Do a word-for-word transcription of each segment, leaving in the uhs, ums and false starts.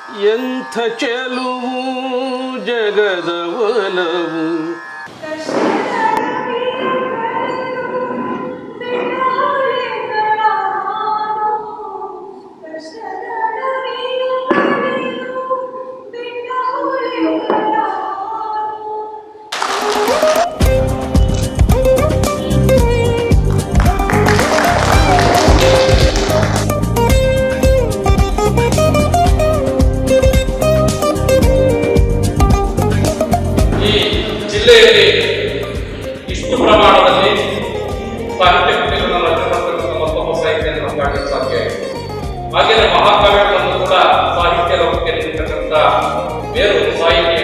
ಎಂಥ ಚೆಲುವು ಜಗದ ಒಲವು ಜಿಲ್ಲೆಯಲ್ಲಿ ಇಷ್ಟು ಪ್ರಮಾಣದಲ್ಲಿ ಸಾಹಿತ್ಯ ಕೃತಿಗಳನ್ನು ರಚನೆ ಮಾಡತಕ್ಕಂಥ ಮತ್ತೊಬ್ಬ ಸಾಹಿತ್ಯ ಕಾಣಲು ಸಾಧ್ಯ ಇದೆ. ಹಾಗೆಯೇ ಮಹಾಕಾವ್ಯಗಳನ್ನು ಕೂಡ ಸಾಹಿತ್ಯ ಲೋಕಕ್ಕೆ ನೀಡತಕ್ಕಂಥ ಬೇರು ಸಾಹಿತ್ಯ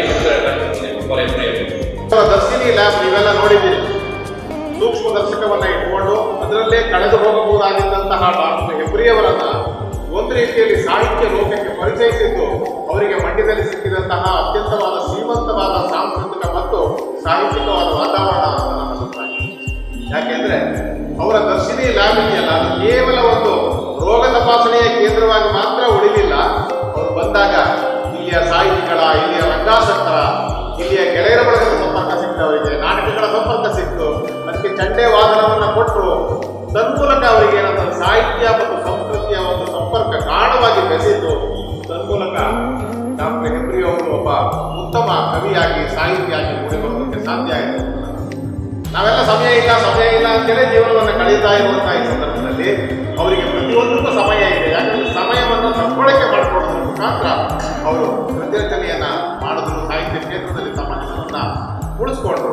ದರ್ಶಿನಿ ಲ್ಯಾಬ್ ನೀವೆಲ್ಲ ನೋಡಿದ್ದೀರಿ. ಸೂಕ್ಷ್ಮ ದರ್ಶಕವನ್ನ ಇಟ್ಕೊಂಡು ಅದರಲ್ಲೇ ಕಳೆದು ಹೋಗಬಹುದಾಗಿದ್ದಂತಹ ಡಾಕ್ಟರ್ ಹೆಬ್ರಿಯವರನ್ನ ಒಂದು ರೀತಿಯಲ್ಲಿ ಸಾಹಿತ್ಯ ಲೋಕಕ್ಕೆ ಪರಿಚಯಿಸಿದ್ದು ಅವರಿಗೆ ಮಂಡ್ಯದಲ್ಲಿ ಸಿಕ್ಕಿದಂತಹ ಅತ್ಯಂತವಾದ ಶ್ರೀಮಂತವಾದ ಸಾಂಸ್ಕೃತಿಕ ಮತ್ತು ಸಾಹಿತ್ಯಿಕವಾದ ವಾತಾವರಣ ಅಂತ ನನ್ನ ಅಭಿಪ್ರಾಯ. ಯಾಕೆಂದ್ರೆ ಅವರ ದರ್ಶಿನಿ ಲ್ಯಾಬ್ ಇದೆಯಲ್ಲ, ಅದು ಕೇವಲ ಒಂದು ರೋಗ ತಪಾಸಣೆಯ ಕೇಂದ್ರವಾಗಿ ಮಾತ್ರ ಉಳಿಲಿಲ್ಲ. ಅವರು ಬಂದಾಗ ಇಲ್ಲಿಯ ಸಾಹಿತಿಗಳ, ಇಲ್ಲಿಯ ರಂಗಾಸಕ್ತರ, ಇಲ್ಲಿಯ ಗೆಳೆಯರ ಬಳಗದ ಸಂಪರ್ಕ ಸಿಕ್ತು, ಅವರಿಗೆ ನಾಟಕಗಳ ಸಂಪರ್ಕ ಸಿಕ್ತು. ಅದಕ್ಕೆ ಚಂಡೆ ವಾದನವನ್ನು ಕೊಟ್ಟರು. ತನ್ಮೂಲಕ ಅವರಿಗೆ ಏನಂತ ಸಾಹಿತ್ಯ ಮತ್ತು ಸಂಸ್ಕೃತಿಯ ಒಂದು ಸಂಪರ್ಕ ಗಾಢವಾಗಿ ಬೆಸೆಯಿತು. ತನ್ಮೂಲಕ ಡಾಕ್ಟರ್ ಹೆಬ್ರಿ ಅವರು ಒಬ್ಬ ಉತ್ತಮ ಕವಿಯಾಗಿ ಸಾಹಿತಿಯಾಗಿ ಮೂಡಿಬರೋದಕ್ಕೆ ಸಾಧ್ಯ ಆಯಿತು. ನಾವೆಲ್ಲ ಸಮಯ ಇಲ್ಲ ಸಮಯ ಇಲ್ಲ ಅಂತೇಳಿ ಜೀವನವನ್ನು ಕಳೀತಾ ಇರುವಂತಹ ಈ ಸಂದರ್ಭದಲ್ಲಿ ಅವರಿಗೆ ಪ್ರತಿಯೊಂದಕ್ಕೂ ಸಮಯ ಇದೆ. ಯಾಕಂದ್ರೆ ಸಮಯವನ್ನು ಸದ್ಬಳಕೆ ಮಾಡಿಕೊಳ್ಳೋದ್ರ ಮುಖಾಂತರ ಅವರು ಕೃತಿರಚನೆಯನ್ನ ಮಾಡಿದ್ರು, ಸಾಹಿತ್ಯ ಕ್ಷೇತ್ರದಲ್ಲಿ ತಮ್ಮ ಹೆಸರನ್ನ ಉಳಿಸ್ಕೊಂಡ್ರು.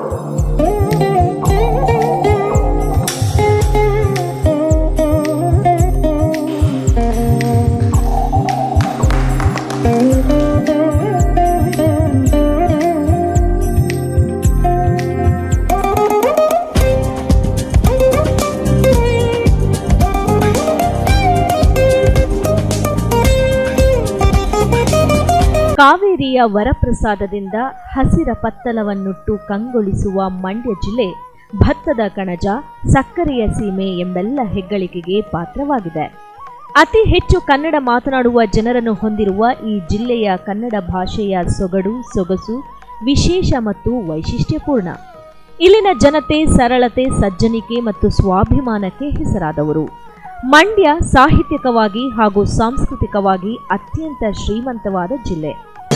ಕಾವೇರಿಯ ವರಪ್ರಸಾದದಿಂದ ಹಸಿರ ಪತ್ತಲವನ್ನುಟ್ಟು ಕಂಗೊಳಿಸುವ ಮಂಡ್ಯ ಜಿಲ್ಲೆ ಭತ್ತದ ಕಣಜ, ಸಕ್ಕರೆಯ ಸೀಮೆ ಎಂಬೆಲ್ಲ ಹೆಗ್ಗಳಿಕೆಗೆ ಪಾತ್ರವಾಗಿದೆ. ಅತಿ ಹೆಚ್ಚು ಕನ್ನಡ ಮಾತನಾಡುವ ಜನರನ್ನು ಹೊಂದಿರುವ ಈ ಜಿಲ್ಲೆಯ ಕನ್ನಡ ಭಾಷೆಯ ಸೊಗಡು, ಸೊಗಸು ವಿಶೇಷ ಮತ್ತು ವೈಶಿಷ್ಟ್ಯಪೂರ್ಣ. ಇಲ್ಲಿನ ಜನತೆ ಸರಳತೆ, ಸಜ್ಜನಿಕೆ ಮತ್ತು ಸ್ವಾಭಿಮಾನಕ್ಕೆ ಹೆಸರಾದವರು. ಮಂಡ್ಯ ಸಾಹಿತ್ಯಿಕವಾಗಿ ಹಾಗೂ ಸಾಂಸ್ಕೃತಿಕವಾಗಿ ಅತ್ಯಂತ ಶ್ರೀಮಂತವಾದ ಜಿಲ್ಲೆ.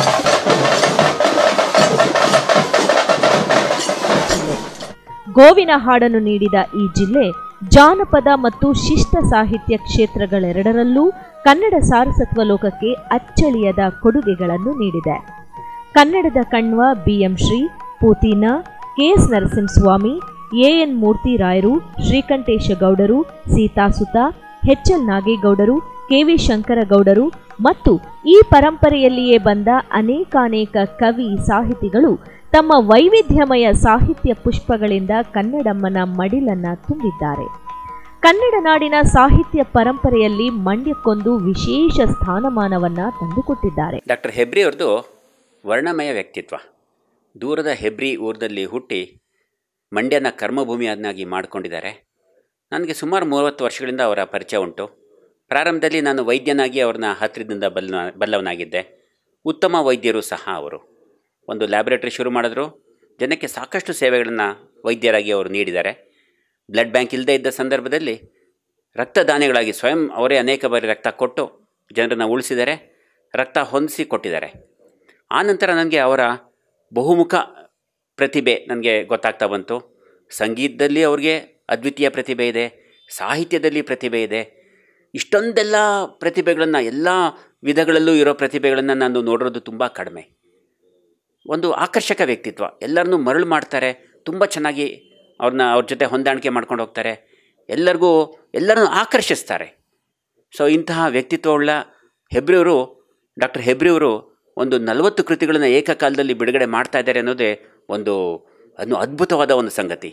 ಗೋವಿನ ಹಾಡನ್ನು ನೀಡಿದ ಈ ಜಿಲ್ಲೆ ಜಾನಪದ ಮತ್ತು ಶಿಷ್ಟ ಸಾಹಿತ್ಯ ಕ್ಷೇತ್ರಗಳೆರಡರಲ್ಲೂ ಕನ್ನಡ ಸಾರಸತ್ವ ಲೋಕಕ್ಕೆ ಅಚ್ಚಳಿಯದ ಕೊಡುಗೆಗಳನ್ನು ನೀಡಿದೆ. ಕನ್ನಡದ Kanva B M Shri, Putina, K S Narasimhaswamy, A N ಮೂರ್ತಿರಾಯರು, ಶ್ರೀಕಂಠೇಶ ಗೌಡರು, ಸೀತಾಸುತ, ಎಚ್ಎಲ್ ನಾಗೇಗೌಡರು, ಕೆವಿ ಶಂಕರಗೌಡರು ಮತ್ತು ಈ ಪರಂಪರೆಯಲ್ಲಿಯೇ ಬಂದ ಅನೇಕಾನೇಕ ಕವಿ ಸಾಹಿತಿಗಳು ತಮ್ಮ ವೈವಿಧ್ಯಮಯ ಸಾಹಿತ್ಯ ಪುಷ್ಪಗಳಿಂದ ಕನ್ನಡಮ್ಮನ ಮಡಿಲನ್ನ ತುಂಬಿದ್ದಾರೆ. ಕನ್ನಡ ನಾಡಿನ ಸಾಹಿತ್ಯ ಪರಂಪರೆಯಲ್ಲಿ ಮಂಡ್ಯಕ್ಕೊಂದು ವಿಶೇಷ ಸ್ಥಾನಮಾನವನ್ನ ತಂದುಕೊಟ್ಟಿದ್ದಾರೆ. ಡಾಕ್ಟರ್ ಹೆಬ್ರಿ ಅವ್ರದ್ದು ವರ್ಣಮಯ ವ್ಯಕ್ತಿತ್ವ. ದೂರದ ಹೆಬ್ರಿ ಊರದಲ್ಲಿ ಹುಟ್ಟಿ ಮಂಡ್ಯನ ಕರ್ಮಭೂಮಿಯನ್ನಾಗಿ ಮಾಡಿಕೊಂಡಿದ್ದಾರೆ. ನನಗೆ ಸುಮಾರು ಮೂವತ್ತು ವರ್ಷಗಳಿಂದ ಅವರ ಪರಿಚಯ ಉಂಟು. ಪ್ರಾರಂಭದಲ್ಲಿ ನಾನು ವೈದ್ಯನಾಗಿ ಅವ್ರನ್ನ ಹತ್ತಿರದಿಂದ ಬಲ್ಲ ಬಲ್ಲವನಾಗಿದ್ದೆ. ಉತ್ತಮ ವೈದ್ಯರು ಸಹ ಅವರು. ಒಂದು ಲ್ಯಾಬೊರೇಟರಿ ಶುರು ಮಾಡಿದ್ರು. ಜನಕ್ಕೆ ಸಾಕಷ್ಟು ಸೇವೆಗಳನ್ನು ವೈದ್ಯರಾಗಿ ಅವರು ನೀಡಿದ್ದಾರೆ. ಬ್ಲಡ್ ಬ್ಯಾಂಕ್ ಇಲ್ಲದೇ ಇದ್ದ ಸಂದರ್ಭದಲ್ಲಿ ರಕ್ತದಾನಿಗಳಾಗಿ ಸ್ವಯಂ ಅವರೇ ಅನೇಕ ಬಾರಿ ರಕ್ತ ಕೊಟ್ಟು ಜನರನ್ನು ಉಳಿಸಿದ್ದಾರೆ, ರಕ್ತ ಹೊಂದಿಸಿ ಕೊಟ್ಟಿದ್ದಾರೆ. ಆನಂತರ ನನಗೆ ಅವರ ಬಹುಮುಖ ಪ್ರತಿಭೆ ನನಗೆ ಗೊತ್ತಾಗ್ತಾ ಬಂತು. ಸಂಗೀತದಲ್ಲಿ ಅವ್ರಿಗೆ ಅದ್ವಿತೀಯ ಪ್ರತಿಭೆ ಇದೆ, ಸಾಹಿತ್ಯದಲ್ಲಿ ಪ್ರತಿಭೆ ಇದೆ. ಇಷ್ಟೊಂದೆಲ್ಲ ಪ್ರತಿಭೆಗಳನ್ನು, ಎಲ್ಲ ವಿಧಗಳಲ್ಲೂ ಇರೋ ಪ್ರತಿಭೆಗಳನ್ನು ನಾನು ನೋಡಿರೋದು ತುಂಬ ಕಡಿಮೆ. ಒಂದು ಆಕರ್ಷಕ ವ್ಯಕ್ತಿತ್ವ, ಎಲ್ಲರನ್ನೂ ಮರಳು ಮಾಡ್ತಾರೆ, ತುಂಬ ಚೆನ್ನಾಗಿ ಅವ್ರನ್ನ ಅವ್ರ ಜೊತೆ ಹೊಂದಾಣಿಕೆ ಮಾಡ್ಕೊಂಡು ಹೋಗ್ತಾರೆ, ಎಲ್ಲರಿಗೂ ಎಲ್ಲರನ್ನೂ ಆಕರ್ಷಿಸ್ತಾರೆ. ಸೊ ಇಂತಹ ವ್ಯಕ್ತಿತ್ವವುಳ್ಳ ಹೆಬ್ರಿಯವರು, ಡಾಕ್ಟರ್ ಹೆಬ್ರಿಯವರು ಒಂದು ನಲವತ್ತು ಕೃತಿಗಳನ್ನು ಏಕಕಾಲದಲ್ಲಿ ಬಿಡುಗಡೆ ಮಾಡ್ತಾ ಇದ್ದಾರೆ ಅನ್ನೋದೇ ಒಂದು ಅದು ಅದ್ಭುತವಾದ ಒಂದು ಸಂಗತಿ.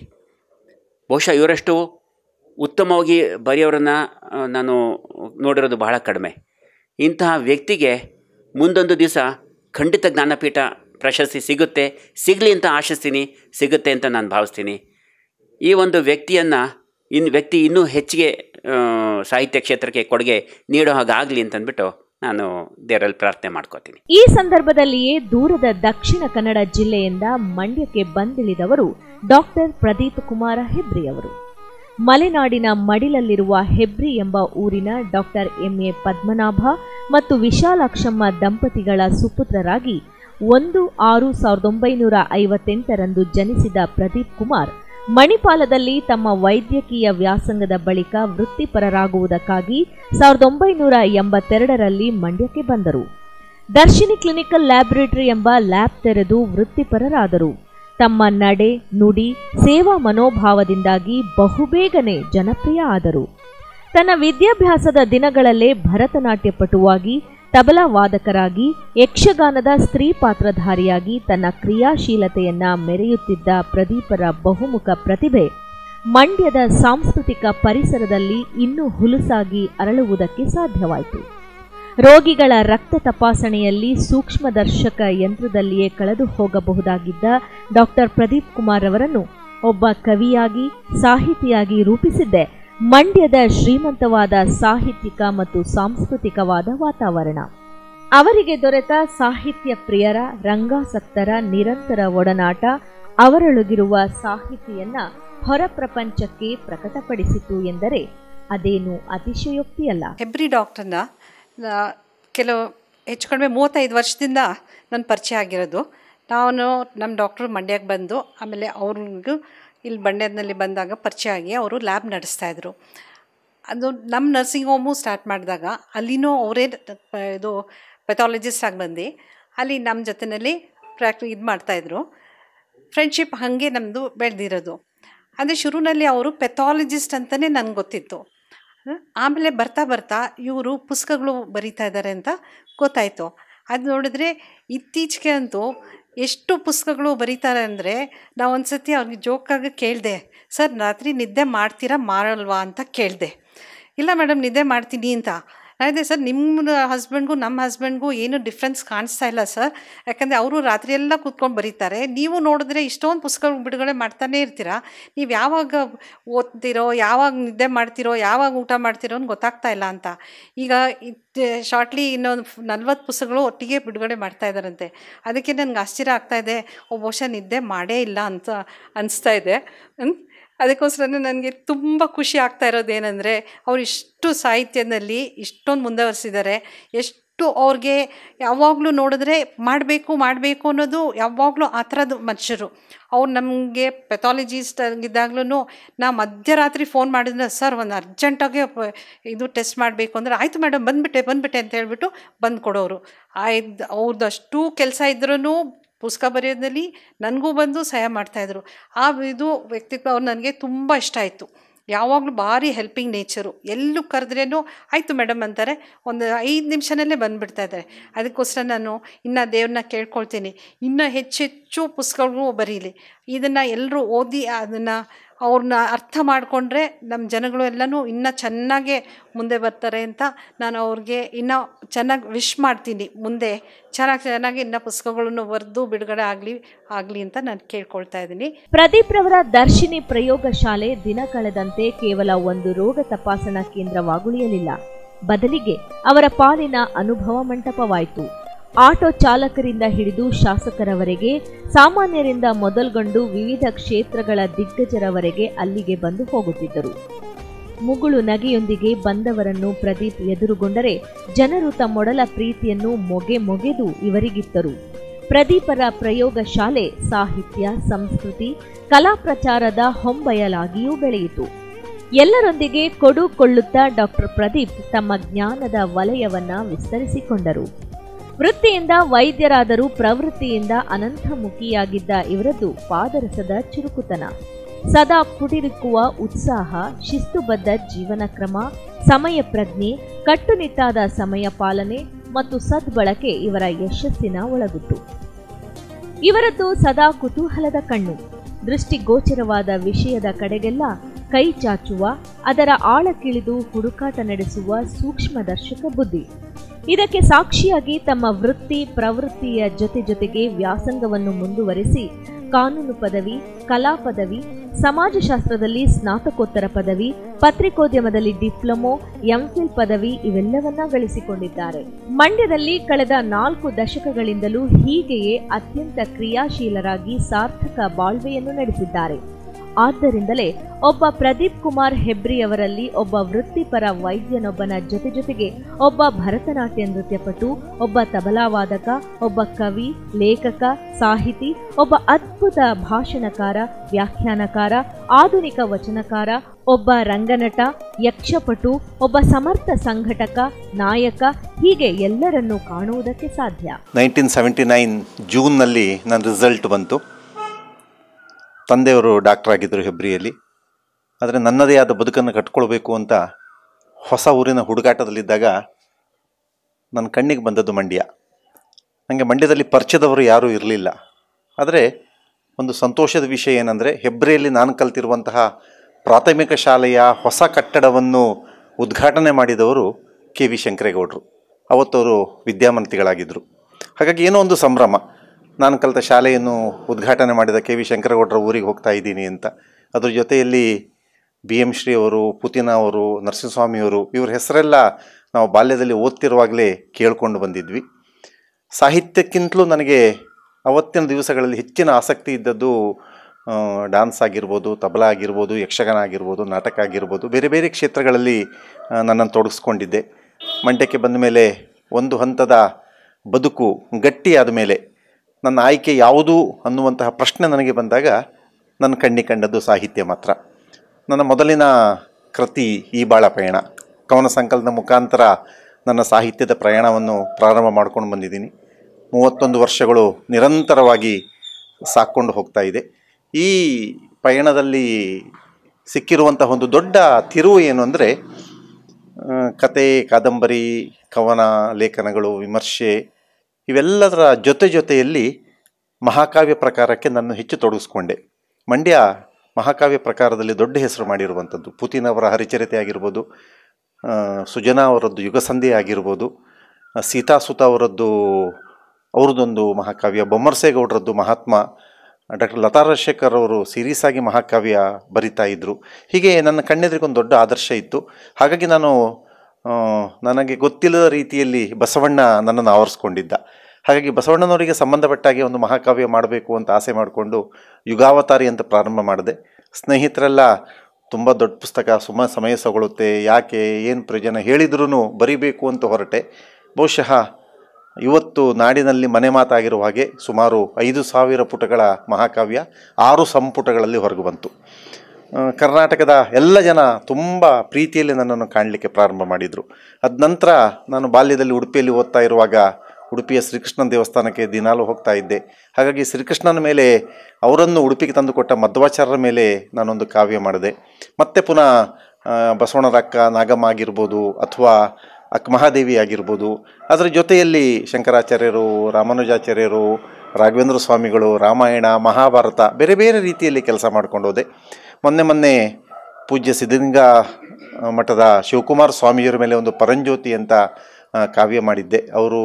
ಬಹುಶಃ ಇವರಷ್ಟು ಉತ್ತಮವಾಗಿ ಬರೆಯೋರನ್ನು ನಾನು ನೋಡಿರೋದು ಬಹಳ ಕಡಿಮೆ. ಇಂತಹ ವ್ಯಕ್ತಿಗೆ ಮುಂದೊಂದು ದಿವಸ ಖಂಡಿತ ಜ್ಞಾನಪೀಠ ಪ್ರಶಸ್ತಿ ಸಿಗುತ್ತೆ, ಸಿಗಲಿ ಅಂತ ಆಶಿಸ್ತೀನಿ, ಸಿಗುತ್ತೆ ಅಂತ ನಾನು ಭಾವಿಸ್ತೀನಿ. ಈ ಒಂದು ವ್ಯಕ್ತಿಯನ್ನು ಇನ್ನು ವ್ಯಕ್ತಿ ಇನ್ನೂ ಹೆಚ್ಚಿಗೆ ಸಾಹಿತ್ಯ ಕ್ಷೇತ್ರಕ್ಕೆ ಕೊಡುಗೆ ನೀಡೋ ಹಾಗಾಗಲಿ ಅಂತಂದ್ಬಿಟ್ಟು ನಾನು ದೇವರಲ್ಲಿ ಪ್ರಾರ್ಥನೆ ಮಾಡ್ಕೋತೀನಿ. ಈ ಸಂದರ್ಭದಲ್ಲಿಯೇ ದೂರದ ದಕ್ಷಿಣ ಕನ್ನಡ ಜಿಲ್ಲೆಯಿಂದ ಮಂಡ್ಯಕ್ಕೆ ಬಂದಿಳಿದವರು ಡಾಕ್ಟರ್ ಪ್ರದೀಪ್ ಕುಮಾರ ಹೆಬ್ರಿ ಅವರು. ಮಲೆನಾಡಿನ ಮಡಿಲಲ್ಲಿರುವ ಹೆಬ್ರಿ ಎಂಬ ಊರಿನ ಡಾಕ್ಟರ್ ಎಂ ಎ ಪದ್ಮನಾಭ ಮತ್ತು ವಿಶಾಲಾಕ್ಷಮ್ಮ ದಂಪತಿಗಳ ಸುಪುತ್ರರಾಗಿ ಒಂದು ಆರು ಸಾವಿರದ ಒಂಬೈನೂರ ಐವತ್ತೆಂಟರಂದು ಜನಿಸಿದ ಪ್ರದೀಪ್ ಕುಮಾರ್ ಮಣಿಪಾಲದಲ್ಲಿ ತಮ್ಮ ವೈದ್ಯಕೀಯ ವ್ಯಾಸಂಗದ ಬಳಿಕ ವೃತ್ತಿಪರರಾಗುವುದಕ್ಕಾಗಿ ಸಾವಿರದ ಒಂಬೈನೂರ ಎಂಬತ್ತೆರಡರಲ್ಲಿ ಮಂಡ್ಯಕ್ಕೆ ಬಂದರು. ದರ್ಶಿನಿ ಕ್ಲಿನಿಕಲ್ ಲ್ಯಾಬೊರೇಟರಿ ಎಂಬ ಲ್ಯಾಬ್ ತೆರೆದು ವೃತ್ತಿಪರರಾದರು. ತಮ್ಮ ನಡೆ ನುಡಿ ಸೇವಾ ಮನೋಭಾವದಿಂದಾಗಿ ಬಹುಬೇಗನೆ ಜನಪ್ರಿಯ ಆದರು. ತನ್ನ ವಿದ್ಯಾಭ್ಯಾಸದ ದಿನಗಳಲ್ಲೇ ಭರತನಾಟ್ಯ ಪಟುವಾಗಿ, ತಬಲಾ ವಾದಕರಾಗಿ, ಯಕ್ಷಗಾನದ ಸ್ತ್ರೀ ಪಾತ್ರಧಾರಿಯಾಗಿ ತನ್ನ ಕ್ರಿಯಾಶೀಲತೆಯನ್ನ ಮೆರೆಯುತ್ತಿದ್ದ ಪ್ರದೀಪರ ಬಹುಮುಖ ಪ್ರತಿಭೆ ಮಂಡ್ಯದ ಸಾಂಸ್ಕೃತಿಕ ಪರಿಸರದಲ್ಲಿ ಇನ್ನೂ ಹುಲುಸಾಗಿ ಅರಳುವುದಕ್ಕೆ ಸಾಧ್ಯವಾಯಿತು. ರೋಗಿಗಳ ರಕ್ತ ತಪಾಸಣೆಯಲ್ಲಿ ಸೂಕ್ಷ್ಮದರ್ಶಕ ಯಂತ್ರದಲ್ಲಿಯೇ ಕಳೆದು ಹೋಗಬಹುದಾಗಿದ್ದ ಡಾಕ್ಟರ್ ಪ್ರದೀಪ್ ಕುಮಾರ್ ಅವರನ್ನು ಒಬ್ಬ ಕವಿಯಾಗಿ, ಸಾಹಿತಿಯಾಗಿ ರೂಪಿಸಿದ್ದೆ ಮಂಡ್ಯದ ಶ್ರೀಮಂತವಾದ ಸಾಹಿತ್ಯಿಕ ಮತ್ತು ಸಾಂಸ್ಕೃತಿಕವಾದ ವಾತಾವರಣ. ಅವರಿಗೆ ದೊರೆತ ಸಾಹಿತ್ಯ ಪ್ರಿಯರ, ರಂಗಾಸಕ್ತರ ನಿರಂತರ ಒಡನಾಟ ಅವರೊಳಗಿರುವ ಸಾಹಿತಿಯನ್ನ ಹೊರ ಪ್ರಪಂಚಕ್ಕೆ ಪ್ರಕಟಪಡಿಸಿತು ಎಂದರೆ ಅದೇನು ಅತಿಶಯೋಕ್ತಿಯಲ್ಲ. ಹೆಬ್ರಿ ಡಾಕ್ಟರ್ನ ಕೆಲವು ಹೆಚ್ಚು ಕಡಿಮೆ ಮೂವತ್ತೈದು ವರ್ಷದಿಂದ ನನ್ನ ಪರಿಚಯ ಆಗಿರೋದು. ನಾನು ನಮ್ಮ ಡಾಕ್ಟ್ರು ಮಂಡ್ಯಕ್ಕೆ ಬಂದು ಆಮೇಲೆ ಅವ್ರಿಗೂ ಇಲ್ಲಿ ಮಂಡ್ಯದಲ್ಲಿ ಬಂದಾಗ ಪರಿಚಯ ಆಗಿ ಅವರು ಲ್ಯಾಬ್ ನಡೆಸ್ತಾಯಿದ್ರು. ಅದು ನಮ್ಮ ನರ್ಸಿಂಗ್ ಹೋಮು ಸ್ಟಾರ್ಟ್ ಮಾಡಿದಾಗ ಅಲ್ಲಿನೂ ಅವರೇ ಇದು ಪೆಥಾಲಜಿಸ್ಟ್ ಆಗಿ ಬಂದು ಅಲ್ಲಿ ನಮ್ಮ ಜೊತೆಯಲ್ಲಿ ಪ್ರಾಕ್ಟಿ ಇದು ಮಾಡ್ತಾಯಿದ್ರು. ಫ್ರೆಂಡ್ಶಿಪ್ ಹಾಗೆ ನಮ್ಮದು ಬೆಳೆದಿರೋದು. ಅಂದರೆ ಶುರುವಿನಲ್ಲಿ ಅವರು ಪೆಥಾಲಜಿಸ್ಟ್ ಅಂತಲೇ ನನಗೆ ಗೊತ್ತಿತ್ತು. ಆಮೇಲೆ ಬರ್ತಾ ಬರ್ತಾ ಇವರು ಪುಸ್ತಕಗಳು ಬರೀತಾ ಇದ್ದಾರೆ ಅಂತ ಗೊತ್ತಾಯಿತು. ಅದು ನೋಡಿದ್ರೆ ಇತ್ತೀಚೆಗೆ ಅಂತೂ ಎಷ್ಟು ಪುಸ್ತಕಗಳು ಬರೀತಾರೆ ಅಂದರೆ ನಾವು ಒಂದು ಸತಿ ಅವ್ರಿಗೆ ಜೋಕಾಗಿ ಕೇಳಿದೆ, ಸರ್ ರಾತ್ರಿ ನಿದ್ದೆ ಮಾಡ್ತೀರಾ ಮಾಡಲ್ವಾ ಅಂತ ಕೇಳಿದೆ. ಇಲ್ಲ ಮೇಡಮ್ ನಿದ್ದೆ ಮಾಡ್ತೀನಿ ಅಂತ. ಅದೇ ಸರ್ ನಿಮ್ಮ ಹಸ್ಬೆಂಡ್ಗೂ ನಮ್ಮ ಹಸ್ಬೆಂಡ್ಗೂ ಏನು ಡಿಫ್ರೆನ್ಸ್ ಕಾಣಿಸ್ತಾ ಇಲ್ಲ ಸರ್, ಯಾಕಂದರೆ ಅವರು ರಾತ್ರಿ ಎಲ್ಲ ಕೂತ್ಕೊಂಡು ಬರೀತಾರೆ, ನೀವು ನೋಡಿದ್ರೆ ಇಷ್ಟೊಂದು ಪುಸ್ತಕ ಬಿಡುಗಡೆ ಮಾಡ್ತಾನೆ ಇರ್ತೀರಾ, ನೀವು ಯಾವಾಗ ಓದ್ತಿರೋ, ಯಾವಾಗ ನಿದ್ದೆ ಮಾಡ್ತಿರೋ, ಯಾವಾಗ ಊಟ ಮಾಡ್ತಿರೋ ಅಂತ ಗೊತ್ತಾಗ್ತಾ ಇಲ್ಲ ಅಂತ. ಈಗ ಶಾರ್ಟ್ಲಿ ಇನ್ನೊಂದು ನಲ್ವತ್ತು ಪುಸ್ತಕಗಳು ಒಟ್ಟಿಗೆ ಬಿಡುಗಡೆ ಮಾಡ್ತಾ ಇದ್ದಾರಂತೆ. ಅದಕ್ಕೆ ನನಗೆ ಆಶ್ಚರ್ಯ ಆಗ್ತಾಯಿದೆ, ಬಹುಶಃ ನಿದ್ದೆ ಮಾಡೇ ಇಲ್ಲ ಅಂತ ಅನಿಸ್ತಾ ಇದೆ. ಅದಕ್ಕೋಸ್ಕರ ನನಗೆ ತುಂಬ ಖುಷಿ ಆಗ್ತಾ ಇರೋದೇನೆಂದರೆ ಅವ್ರು ಇಷ್ಟು ಸಾಹಿತ್ಯದಲ್ಲಿ ಇಷ್ಟೊಂದು ಮುಂದುವರಿಸಿದ್ದಾರೆ. ಎಷ್ಟು ಅವ್ರಿಗೆ ಯಾವಾಗಲೂ ನೋಡಿದ್ರೆ ಮಾಡಬೇಕು ಮಾಡಬೇಕು ಅನ್ನೋದು ಯಾವಾಗಲೂ ಆ ಥರದ್ದು ಮನುಷ್ಯರು. ಅವ್ರು ನಮಗೆ ಪೆಥಾಲಜಿಸ್ಟ್ ಆಗಿದ್ದಾಗ್ಲೂ ನಾ ಮಧ್ಯರಾತ್ರಿ ಫೋನ್ ಮಾಡಿದ್ರೆ, ಸರ್ ಒಂದು ಅರ್ಜೆಂಟಾಗಿ ಇದು ಟೆಸ್ಟ್ ಮಾಡಬೇಕು ಅಂದರೆ ಆಯಿತು ಮೇಡಮ್ ಬಂದುಬಿಟ್ಟೆ ಬಂದುಬಿಟ್ಟೆ ಅಂತ ಹೇಳ್ಬಿಟ್ಟು ಬಂದು ಕೊಡೋರು. ಆಯ್ತು ಅವ್ರದ್ದು ಅಷ್ಟು ಕೆಲಸ ಇದ್ರೂ ಪುಸ್ತಕ ಬರೆಯೋದ್ರಲ್ಲಿ ನನಗೂ ಬಂದು ಸಹಾಯ ಮಾಡ್ತಾಯಿದ್ರು. ಆ ಇದು ವ್ಯಕ್ತಿತ್ವ ಅವ್ರು ನನಗೆ ತುಂಬ ಇಷ್ಟ ಆಯಿತು. ಯಾವಾಗಲೂ ಭಾರಿ ಹೆಲ್ಪಿಂಗ್ ನೇಚರು. ಎಲ್ಲೂ ಕರೆದ್ರೇನು ಆಯಿತು ಮೇಡಮ್ ಅಂತಾರೆ, ಒಂದು ಐದು ನಿಮಿಷನಲ್ಲೇ ಬಂದುಬಿಡ್ತಾ ಇದ್ದಾರೆ. ಅದಕ್ಕೋಸ್ಕರ ನಾನು ಇನ್ನು ದೇವ್ರನ್ನ ಕೇಳ್ಕೊಳ್ತೀನಿ, ಇನ್ನೂ ಹೆಚ್ಚೆಚ್ಚು ಪುಸ್ತಕಗಳು ಬರೀಲಿ. ಇದನ್ನು ಎಲ್ಲರೂ ಓದಿ ಅದನ್ನು ಅವ್ರನ್ನ ಅರ್ಥ ಮಾಡಿಕೊಂಡ್ರೆ ನಮ್ಮ ಜನಗಳು ಎಲ್ಲನೂ ಇನ್ನೂ ಚೆನ್ನಾಗೇ ಮುಂದೆ ಬರ್ತಾರೆ ಅಂತ ನಾನು ಅವ್ರಿಗೆ ಇನ್ನೂ ಚೆನ್ನಾಗಿ ವಿಶ್ ಮಾಡ್ತೀನಿ. ಮುಂದೆ ಚೆನ್ನಾಗಿ ಚೆನ್ನಾಗಿ ಇನ್ನೂ ಪುಸ್ತಕಗಳನ್ನು ಬರೆದು ಬಿಡುಗಡೆ ಆಗಲಿ ಆಗಲಿ ಅಂತ ನಾನು ಕೇಳ್ಕೊಳ್ತಾ ಇದ್ದೀನಿ. ಪ್ರದೀಪ್ ರವರ ದರ್ಶಿನಿ ಪ್ರಯೋಗಶಾಲೆ ದಿನ ಕಳೆದಂತೆ ಕೇವಲ ಒಂದು ರೋಗ ತಪಾಸಣಾ ಕೇಂದ್ರವಾಗುಳಿಯಲಿಲ್ಲ. ಬದಲಿಗೆ ಅವರ ಪಾಲಿನ ಅನುಭವ ಮಂಟಪವಾಯಿತು. ಆಟೋ ಚಾಲಕರಿಂದ ಹಿಡಿದು ಶಾಸಕರವರೆಗೆ, ಸಾಮಾನ್ಯರಿಂದ ಮೊದಲ್ಗೊಂಡು ವಿವಿಧ ಕ್ಷೇತ್ರಗಳ ದಿಗ್ಗಜರವರೆಗೆ ಅಲ್ಲಿಗೆ ಬಂದು ಹೋಗುತ್ತಿದ್ದರು. ಮುಗುಳು ನಗೆಯೊಂದಿಗೆ ಬಂದವರನ್ನು ಪ್ರದೀಪ್ ಎದುರುಗೊಂಡರೆ ಜನರು ತಮ್ಮೊಡಲ ಪ್ರೀತಿಯನ್ನು ಮೊಗೆ ಮೊಗೆದು ಇವರಿಗಿತ್ತರು. ಪ್ರದೀಪರ ಪ್ರಯೋಗಶಾಲೆ ಸಾಹಿತ್ಯ, ಸಂಸ್ಕೃತಿ, ಕಲಾ ಪ್ರಚಾರದ ಹೊಂಬಯಲಾಗಿಯೂ ಬೆಳೆಯಿತು. ಎಲ್ಲರೊಂದಿಗೆ ಕೊಡು ಕೊಳ್ಳುತ್ತಾ ಡಾಕ್ಟರ್ ಪ್ರದೀಪ್ ತಮ್ಮ ಜ್ಞಾನದ ವಲಯವನ್ನ ವಿಸ್ತರಿಸಿಕೊಂಡರು. ವೃತ್ತಿಯಿಂದ ವೈದ್ಯರಾದರೂ ಪ್ರವೃತ್ತಿಯಿಂದ ಅನಂತಮುಖಿಯಾಗಿದ್ದ ಇವರದ್ದು ಪಾದರಸದ ಚುರುಕುತನ. ಸದಾ ಪುಟಿರುಕುವ ಉತ್ಸಾಹ, ಶಿಸ್ತುಬದ್ಧ ಜೀವನ ಕ್ರಮ, ಸಮಯ ಪ್ರಜ್ಞೆ, ಕಟ್ಟುನಿಟ್ಟಾದ ಸಮಯ ಪಾಲನೆ ಮತ್ತು ಸದ್ಬಳಕೆ ಇವರ ಯಶಸ್ಸಿನ ಒಳಗುಟ್ಟು. ಇವರದ್ದು ಸದಾ ಕುತೂಹಲದ ಕಣ್ಣು. ದೃಷ್ಟಿಗೋಚರವಾದ ವಿಷಯದ ಕಡೆಗೆಲ್ಲ ಕೈ ಚಾಚುವ, ಅದರ ಆಳಕ್ಕಿಳಿದು ಹುಡುಕಾಟ ನಡೆಸುವ ಸೂಕ್ಷ್ಮದರ್ಶಕ ಬುದ್ಧಿ. ಇದಕ್ಕೆ ಸಾಕ್ಷಿಯಾಗಿ ತಮ್ಮ ವೃತ್ತಿ ಪ್ರವೃತ್ತಿಯ ಜೊತೆ ಜೊತೆಗೆ ವ್ಯಾಸಂಗವನ್ನು ಮುಂದುವರಿಸಿ ಕಾನೂನು ಪದವಿ, ಕಲಾ ಪದವಿ, ಸಮಾಜಶಾಸ್ತ್ರದಲ್ಲಿ ಸ್ನಾತಕೋತ್ತರ ಪದವಿ, ಪತ್ರಿಕೋದ್ಯಮದಲ್ಲಿ ಡಿಪ್ಲೊಮೊ, ಎಂಫಿಲ್ ಪದವಿ ಇವೆಲ್ಲವನ್ನ ಗಳಿಸಿಕೊಂಡಿದ್ದಾರೆ. ಮಂಡ್ಯದಲ್ಲಿ ಕಳೆದ ನಾಲ್ಕು ದಶಕಗಳಿಂದಲೂ ಹೀಗೆಯೇ ಅತ್ಯಂತ ಕ್ರಿಯಾಶೀಲರಾಗಿ ಸಾರ್ಥಕ ಬಾಳ್ವೆಯನ್ನು ನಡೆಸಿದ್ದಾರೆ. ಆದ್ದರಿಂದಲೇ ಒಬ್ಬ ಪ್ರದೀಪ್ ಕುಮಾರ್ ಹೆಬ್ರಿಯವರಲ್ಲಿ ಒಬ್ಬ ವೃತ್ತಿಪರ ವೈದ್ಯನೊಬ್ಬನ ಜೊತೆ ಜೊತೆಗೆ ಒಬ್ಬ ಭರತನಾಟ್ಯ ನೃತ್ಯಪಟು, ಒಬ್ಬ ತಬಲಾವಾದಕ, ಒಬ್ಬ ಕವಿ, ಲೇಖಕ, ಸಾಹಿತಿ, ಒಬ್ಬ ಅದ್ಭುತ ಭಾಷಣಕಾರ, ವ್ಯಾಖ್ಯಾನಕಾರ, ಆಧುನಿಕ ವಚನಕಾರ, ಒಬ್ಬ ರಂಗನಟ, ಯಕ್ಷಪಟು, ಒಬ್ಬ ಸಮರ್ಥ ಸಂಘಟಕ, ನಾಯಕ, ಹೀಗೆ ಎಲ್ಲರನ್ನೂ ಕಾಣುವುದಕ್ಕೆ ಸಾಧ್ಯ. ನೈನ್ಟೀನ್ ಸೆವೆಂಟಿ ನೈನ್ ಜೂನ್ನಲ್ಲಿ ನನ್ನ ರಿಸಲ್ಟ್ ಬಂತು. ತಂದೆಯವರು ಡಾಕ್ಟರ್ ಆಗಿದ್ದರು ಹೆಬ್ರಿಯಲ್ಲಿ. ಆದರೆ ನನ್ನದೇ ಆದ ಬದುಕನ್ನು ಕಟ್ಕೊಳ್ಬೇಕು ಅಂತ ಹೊಸ ಊರಿನ ಹುಡುಗಾಟದಲ್ಲಿದ್ದಾಗ ನನ್ನ ಕಣ್ಣಿಗೆ ಬಂದದ್ದು ಮಂಡ್ಯ. ನನಗೆ ಮಂಡ್ಯದಲ್ಲಿ ಪರಿಚಯದವರು ಯಾರೂ ಇರಲಿಲ್ಲ. ಆದರೆ ಒಂದು ಸಂತೋಷದ ವಿಷಯ ಏನಂದರೆ, ಹೆಬ್ರಿಯಲ್ಲಿ ನಾನು ಕಲ್ತಿರುವಂತಹ ಪ್ರಾಥಮಿಕ ಶಾಲೆಯ ಹೊಸ ಕಟ್ಟಡವನ್ನು ಉದ್ಘಾಟನೆ ಮಾಡಿದವರು ಕೆ ವಿ ಶಂಕರೇಗೌಡರು. ಅವತ್ತವರು ವಿದ್ಯಾಮಂತ್ರಿಗಳಾಗಿದ್ದರು. ಹಾಗಾಗಿ ಏನೋ ಒಂದು ಸಂಭ್ರಮ. ನಾನು ಕಲಿತ ಶಾಲೆಯನ್ನು ಉದ್ಘಾಟನೆ ಮಾಡಿದ ಕೆ ವಿ ಶಂಕರೇಗೌಡರ ಊರಿಗೆ ಹೋಗ್ತಾ ಇದ್ದೀನಿ ಅಂತ. ಅದ್ರ ಜೊತೆಯಲ್ಲಿ ಬಿ ಎಂ ಶ್ರೀ ಅವರು, ಪುತಿನ ಅವರು, ನರಸಿಂಹಸ್ವಾಮಿಯವರು, ಇವ್ರ ಹೆಸರೆಲ್ಲ ನಾವು ಬಾಲ್ಯದಲ್ಲಿ ಓದ್ತಿರುವಾಗಲೇ ಕೇಳ್ಕೊಂಡು ಬಂದಿದ್ವಿ. ಸಾಹಿತ್ಯಕ್ಕಿಂತಲೂ ನನಗೆ ಅವತ್ತಿನ ದಿವಸಗಳಲ್ಲಿ ಹೆಚ್ಚಿನ ಆಸಕ್ತಿ ಇದ್ದದ್ದು ಡ್ಯಾನ್ಸ್ ಆಗಿರ್ಬೋದು, ತಬಲಾ ಆಗಿರ್ಬೋದು, ಯಕ್ಷಗಾನ ಆಗಿರ್ಬೋದು, ನಾಟಕ ಆಗಿರ್ಬೋದು, ಬೇರೆ ಬೇರೆ ಕ್ಷೇತ್ರಗಳಲ್ಲಿ ನನ್ನನ್ನು ತೊಡಗಿಸ್ಕೊಂಡಿದ್ದೆ. ಮಂಡ್ಯಕ್ಕೆ ಬಂದ ಮೇಲೆ ಒಂದು ಹಂತದ ಬದುಕು ಗಟ್ಟಿಯಾದ ಮೇಲೆ ನನ್ನ ಆಯ್ಕೆ ಯಾವುದು ಅನ್ನುವಂತಹ ಪ್ರಶ್ನೆ ನನಗೆ ಬಂದಾಗ ನನ್ನ ಕಣ್ಣಿಗೆ ಕಂಡದ್ದು ಸಾಹಿತ್ಯ ಮಾತ್ರ. ನನ್ನ ಮೊದಲಿನ ಕೃತಿ ಈ ಬಾಳ ಪಯಣ, ಕವನ ಸಂಕಲನದ ಮುಖಾಂತರ ನನ್ನ ಸಾಹಿತ್ಯದ ಪ್ರಯಾಣವನ್ನು ಪ್ರಾರಂಭ ಮಾಡ್ಕೊಂಡು ಬಂದಿದ್ದೀನಿ. ಮೂವತ್ತೊಂದು ವರ್ಷಗಳು ನಿರಂತರವಾಗಿ ಸಾಕ್ಕೊಂಡು ಹೋಗ್ತಾ ಇದೆ. ಈ ಪಯಣದಲ್ಲಿ ಸಿಕ್ಕಿರುವಂತಹ ಒಂದು ದೊಡ್ಡ ತಿರುವು ಏನು ಅಂದರೆ, ಕತೆ, ಕಾದಂಬರಿ, ಕವನ, ಲೇಖನಗಳು, ವಿಮರ್ಶೆ ಇವೆಲ್ಲದರ ಜೊತೆ ಜೊತೆಯಲ್ಲಿ ಮಹಾಕಾವ್ಯ ಪ್ರಕಾರಕ್ಕೆ ನಾನು ಹೆಚ್ಚು ತೊಡಗಿಸ್ಕೊಂಡೆ. ಮಂಡ್ಯ ಮಹಾಕಾವ್ಯ ಪ್ರಕಾರದಲ್ಲಿ ದೊಡ್ಡ ಹೆಸರು ಮಾಡಿರುವಂಥದ್ದು. ಪುತಿನವರ ಹರಿಚರಿತೆ ಆಗಿರ್ಬೋದು, ಸುಜನಾ ಅವರದ್ದು ಯುಗಸಂಧಿ ಆಗಿರ್ಬೋದು, ಸೀತಾಸುತ ಅವರದ್ದು ಅವ್ರದ್ದೊಂದು ಮಹಾಕಾವ್ಯ, ಬೊಮ್ಮರಸೇಗೌಡರದ್ದು ಮಹಾತ್ಮ, ಡಾಕ್ಟರ್ ಲತಾ ರಾಜಶೇಖರ್ ಅವರು ಸೀರೀಸ್ ಆಗಿ ಮಹಾಕಾವ್ಯ ಬರಿತಾ ಇದ್ದರು. ಹೀಗೆ ನನ್ನ ಕಣ್ಣೆದುರಿಗೆ ಒಂದು ದೊಡ್ಡ ಆದರ್ಶ ಇತ್ತು. ಹಾಗಾಗಿ ನಾನು ನನಗೆ ಗೊತ್ತಿಲ್ಲದ ರೀತಿಯಲ್ಲಿ ಬಸವಣ್ಣ ನನ್ನನ್ನು ಆವರಿಸ್ಕೊಂಡಿದ್ದ. ಹಾಗಾಗಿ ಬಸವಣ್ಣನವರಿಗೆ ಸಂಬಂಧಪಟ್ಟಾಗೆ ಒಂದು ಮಹಾಕಾವ್ಯ ಮಾಡಬೇಕು ಅಂತ ಆಸೆ ಮಾಡಿಕೊಂಡು ಯುಗಾವತಾರಿ ಅಂತ ಪ್ರಾರಂಭ ಮಾಡಿದೆ. ಸ್ನೇಹಿತರೆಲ್ಲ ತುಂಬ ದೊಡ್ಡ ಪುಸ್ತಕ, ಸುಮ್ಮ ಸಮಯ ತಗೊಳುತ್ತೆ, ಯಾಕೆ, ಏನು ಪ್ರಯೋಜನ ಹೇಳಿದ್ರೂ ಬರಿಬೇಕು ಅಂತ ಹೊರಟೆ. ಬಹುಶಃ ಇವತ್ತು ನಾಡಿನಲ್ಲಿ ಮನೆ ಮಾತಾಗಿರುವ ಹಾಗೆ ಸುಮಾರು ಐದು ಸಾವಿರ ಪುಟಗಳ ಮಹಾಕಾವ್ಯ ಆರು ಸಂಪುಟಗಳಲ್ಲಿ ಹೊರಗೆ ಬಂತು. ಕರ್ನಾಟಕದ ಎಲ್ಲ ಜನ ತುಂಬ ಪ್ರೀತಿಯಲ್ಲಿ ನನ್ನನ್ನು ಕಾಣಲಿಕ್ಕೆ ಪ್ರಾರಂಭ ಮಾಡಿದರು. ಅದ ನಂತರ ನಾನು ಬಾಲ್ಯದಲ್ಲಿ ಉಡುಪಿಯಲ್ಲಿ ಓದ್ತಾ ಇರುವಾಗ ಉಡುಪಿಯ ಶ್ರೀಕೃಷ್ಣನ ದೇವಸ್ಥಾನಕ್ಕೆ ದಿನಾಲೂ ಹೋಗ್ತಾ ಇದ್ದೆ. ಹಾಗಾಗಿ ಶ್ರೀಕೃಷ್ಣನ ಮೇಲೆ, ಅವರನ್ನು ಉಡುಪಿಗೆ ತಂದುಕೊಟ್ಟ ಮಧ್ವಾಚಾರ್ಯರ ಮೇಲೆ ನಾನೊಂದು ಕಾವ್ಯ ಮಾಡಿದೆ. ಮತ್ತೆ ಪುನಃ ಬಸವಣ್ಣರ ಅಕ್ಕ ನಾಗಮ್ಮ ಆಗಿರ್ಬೋದು, ಅಥವಾ ಅಕ್ಕ ಮಹಾದೇವಿ ಆಗಿರ್ಬೋದು, ಅದರ ಜೊತೆಯಲ್ಲಿ ಶಂಕರಾಚಾರ್ಯರು, ರಾಮಾನುಜಾಚಾರ್ಯರು, ರಾಘವೇಂದ್ರ ಸ್ವಾಮಿಗಳು, ರಾಮಾಯಣ, ಮಹಾಭಾರತ, ಬೇರೆ ಬೇರೆ ರೀತಿಯಲ್ಲಿ ಕೆಲಸ ಮಾಡ್ಕೊಂಡು ಹೋದೆ. ಮೊನ್ನೆ ಮೊನ್ನೆ ಪೂಜ್ಯ ಸಿದ್ಧಗಂಗಾ ಮಠದ ಶಿವಕುಮಾರ ಸ್ವಾಮಿಯವರ ಮೇಲೆ ಒಂದು ಪರಂಜ್ಯೋತಿ ಅಂತ ಕಾವ್ಯ ಮಾಡಿದ್ದೆ. ಅವರು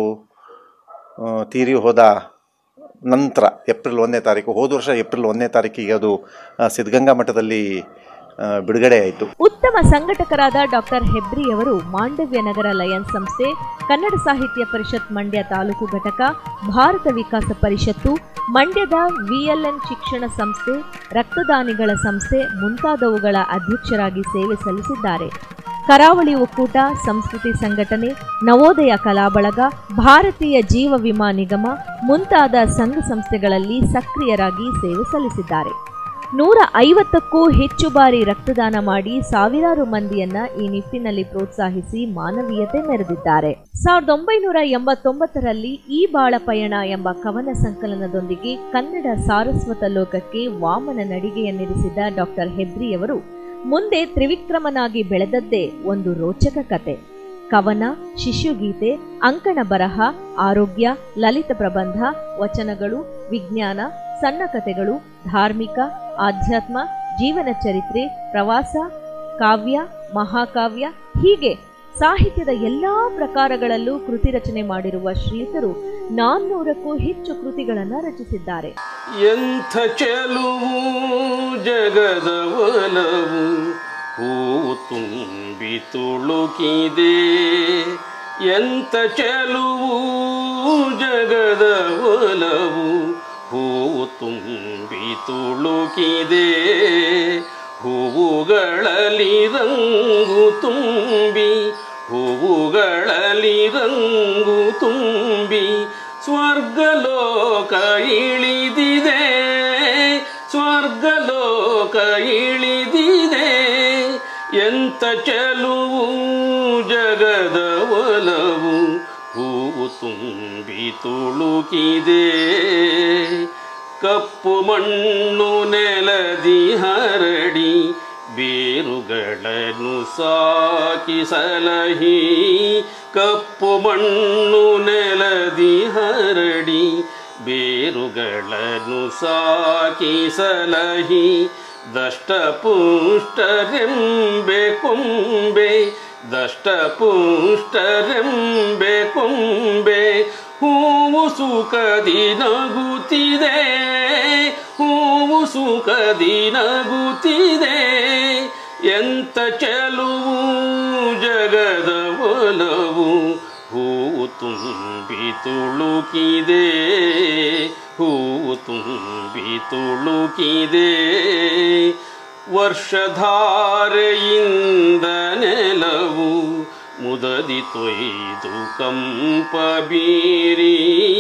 ತೀರಿ ಹೋದ ನಂತರ ಏಪ್ರಿಲ್ ಒಂದನೇ ತಾರೀಕು ಹೋದ ವರ್ಷ ಏಪ್ರಿಲ್ ಒಂದನೇ ತಾರೀಕಿಗೆ ಅದು ಸಿದ್ಧಗಂಗಾ ಮಠದಲ್ಲಿ ಬಿಡುಗಡೆ ಆಯಿತು. ಉತ್ತಮ ಸಂಘಟಕರಾದ ಡಾಕ್ಟರ್ ಹೆಬ್ರಿಯವರು ಮಾಂಡವ್ಯ ನಗರ ಲಯನ್ಸ್ ಸಂಸ್ಥೆ, ಕನ್ನಡ ಸಾಹಿತ್ಯ ಪರಿಷತ್ ಮಂಡ್ಯ ತಾಲೂಕು ಘಟಕ, ಭಾರತ ವಿಕಾಸ ಪರಿಷತ್ತು, ಮಂಡ್ಯದ ವಿಎಲ್ಎನ್ ಶಿಕ್ಷಣ ಸಂಸ್ಥೆ, ರಕ್ತದಾನಿಗಳ ಸಂಸ್ಥೆ ಮುಂತಾದವುಗಳ ಅಧ್ಯಕ್ಷರಾಗಿ ಸೇವೆ ಸಲ್ಲಿಸಿದ್ದಾರೆ. ಕರಾವಳಿ ಒಕ್ಕೂಟ, ಸಂಸ್ಕೃತಿ ಸಂಘಟನೆ, ನವೋದಯ ಕಲಾಬಳಗ, ಭಾರತೀಯ ಜೀವ ವಿಮಾ ನಿಗಮ ಮುಂತಾದ ಸಂಘ ಸಂಸ್ಥೆಗಳಲ್ಲಿ ಸಕ್ರಿಯರಾಗಿ ಸೇವೆ ಸಲ್ಲಿಸಿದ್ದಾರೆ. ನೂರ ಐವತ್ತಕ್ಕೂ ಹೆಚ್ಚು ಬಾರಿ ರಕ್ತದಾನ ಮಾಡಿ ಸಾವಿರಾರು ಮಂದಿಯನ್ನ ಈ ನಿಟ್ಟಿನಲ್ಲಿ ಪ್ರೋತ್ಸಾಹಿಸಿ ಮಾನವೀಯತೆ ಮೆರೆದಿದ್ದಾರೆ. ಸಾವಿರದ ಒಂಬೈನೂರ ಎಂಬತ್ತೊಂಬತ್ತರಲ್ಲಿ ಈ ಬಾಳ ಪಯಣ ಎಂಬ ಕವನ ಸಂಕಲನದೊಂದಿಗೆ ಕನ್ನಡ ಸಾರಸ್ವತ ಲೋಕಕ್ಕೆ ವಾಮನ ನಡಿಗೆಯನ್ನಿರಿಸಿದ ಡಾಕ್ಟರ್ ಹೆಬ್ರಿಯವರು ಮುಂದೆ ತ್ರಿವಿಕ್ರಮನಾಗಿ ಬೆಳೆದದ್ದೇ ಒಂದು ರೋಚಕ ಕತೆ. ಕವನ, ಶಿಶುಗೀತೆ, ಅಂಕಣ ಬರಹ, ಆರೋಗ್ಯ, ಲಲಿತ ಪ್ರಬಂಧ, ವಚನಗಳು, ವಿಜ್ಞಾನ, ಸಣ್ಣ ಕಥೆಗಳು, ಧಾರ್ಮಿಕ, ಆಧ್ಯಾತ್ಮ, ಜೀವನ ಚರಿತ್ರೆ, ಪ್ರವಾಸ, ಕಾವ್ಯ, ಮಹಾಕಾವ್ಯ, ಹೀಗೆ ಸಾಹಿತ್ಯದ ಎಲ್ಲಾ ಪ್ರಕಾರಗಳಲ್ಲೂ ಕೃತಿ ರಚನೆ ಮಾಡಿರುವ ಶ್ರೀತರು ನಾನ್ನೂರಕ್ಕೂ ಹೆಚ್ಚು ಕೃತಿಗಳನ್ನು ರಚಿಸಿದ್ದಾರೆ. ಎಂಥ ಚೆಲುವು ಜಗದ ಒಲವು ಹೂವು ತುಂಬಿ ತುಳುಕಿದೆ. ಎಂಥ ಚೆಲುವು ಜಗದ ಒಲವು ಹೂವು ತುಂಬಿ ತುಳುಕಿದೆ. ಹೂವುಗಳಲ್ಲಿ ರಂಗು ತುಂಬಿ ಹೂವುಗಳಲ್ಲಿ ರಂಗು ತುಂಬಿ ಸ್ವರ್ಗಲೋಕ ಇಳಿದಿದೆ. ಸ್ವರ್ಗಲೋಕ ಇಳಿದಿದೆ. ಎಂಥ ಚೆಲುವು ಜಗದ ಒಲವು ಹೂವು ತುಂಬಿ ತುಳುಕಿದೆ. ಕಪ್ಪು ಮಣ್ಣು ನೆಲದಿ ಹರಡಿ ಬೇರುಗಳನ್ನು ಸಾಕಿ ಸಲಹಿ. ಕಪ್ಪು ಮಣ್ಣು ನೆಲದಿ ಹರಡಿ ಬೇರುಗಳನ್ನು ಸಾಕಿ ಸಲಹಿ. ದಷ್ಟಪುಷ್ಟರೆಂಬೆ ಕೊಂಬೆ ದಷ್ಟಪುಷ್ಟರೆಂಬೆ ಕೊಂಬೆ ಹೂವು ಸುಖದಿ ನಗುತ್ತಿದೆ. ಹೂವು ಸುಖದಿ ನಗುತ್ತಿದೆ. ಎಂಥ ಚೆಲುವು ಜಗದ ಒಲವು ಹೂವು ತುಂಬಿ ತುಳುಕಿದೆ. ಹೂವು ತುಂಬಿ ತುಳುಕಿದೆ. ವರ್ಷಧಾರೆಯಿಂದ ನೆಲವು ಮುದದಿ ತೊಯ್ದು ಕಂಪ ಬೀರಿ.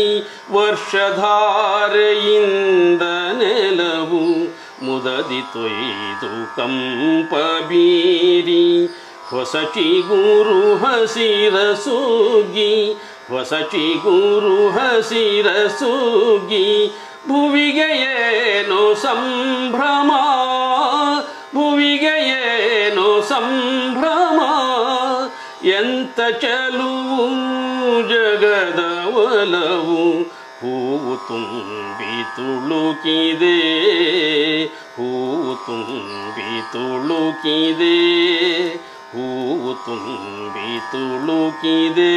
ವರ್ಷಧಾರೆಯಿಂದ ನೆಲವು ಮುದದಿ ತೊಯ್ದು ಕಂಪ ಬೀರಿ. ಹೊಸ ಚಿಗುರು ಹಸಿರ ಸುಗ್ಗಿ ಹೊಸ ಚಿಗುರು ಹಸಿರ ಸುಗ್ಗಿ. ಭುವಿಗೆ ಏನೋ ಸಂಭ್ರಮ ಭುವಿಗೆ ಏನೋ ಸಂಭ್ರಮ. ಎಂಥ ಚೆಲುವು ಜಗದ ಒಲವು ಹೂವು ತುಂಬಿ ತುಳುಕಿದೆ. ಹೂವು ತುಂಬಿ ತುಳುಕಿದೆ. ಹೂವು ತುಂಬಿ ತುಳುಕಿದೆ.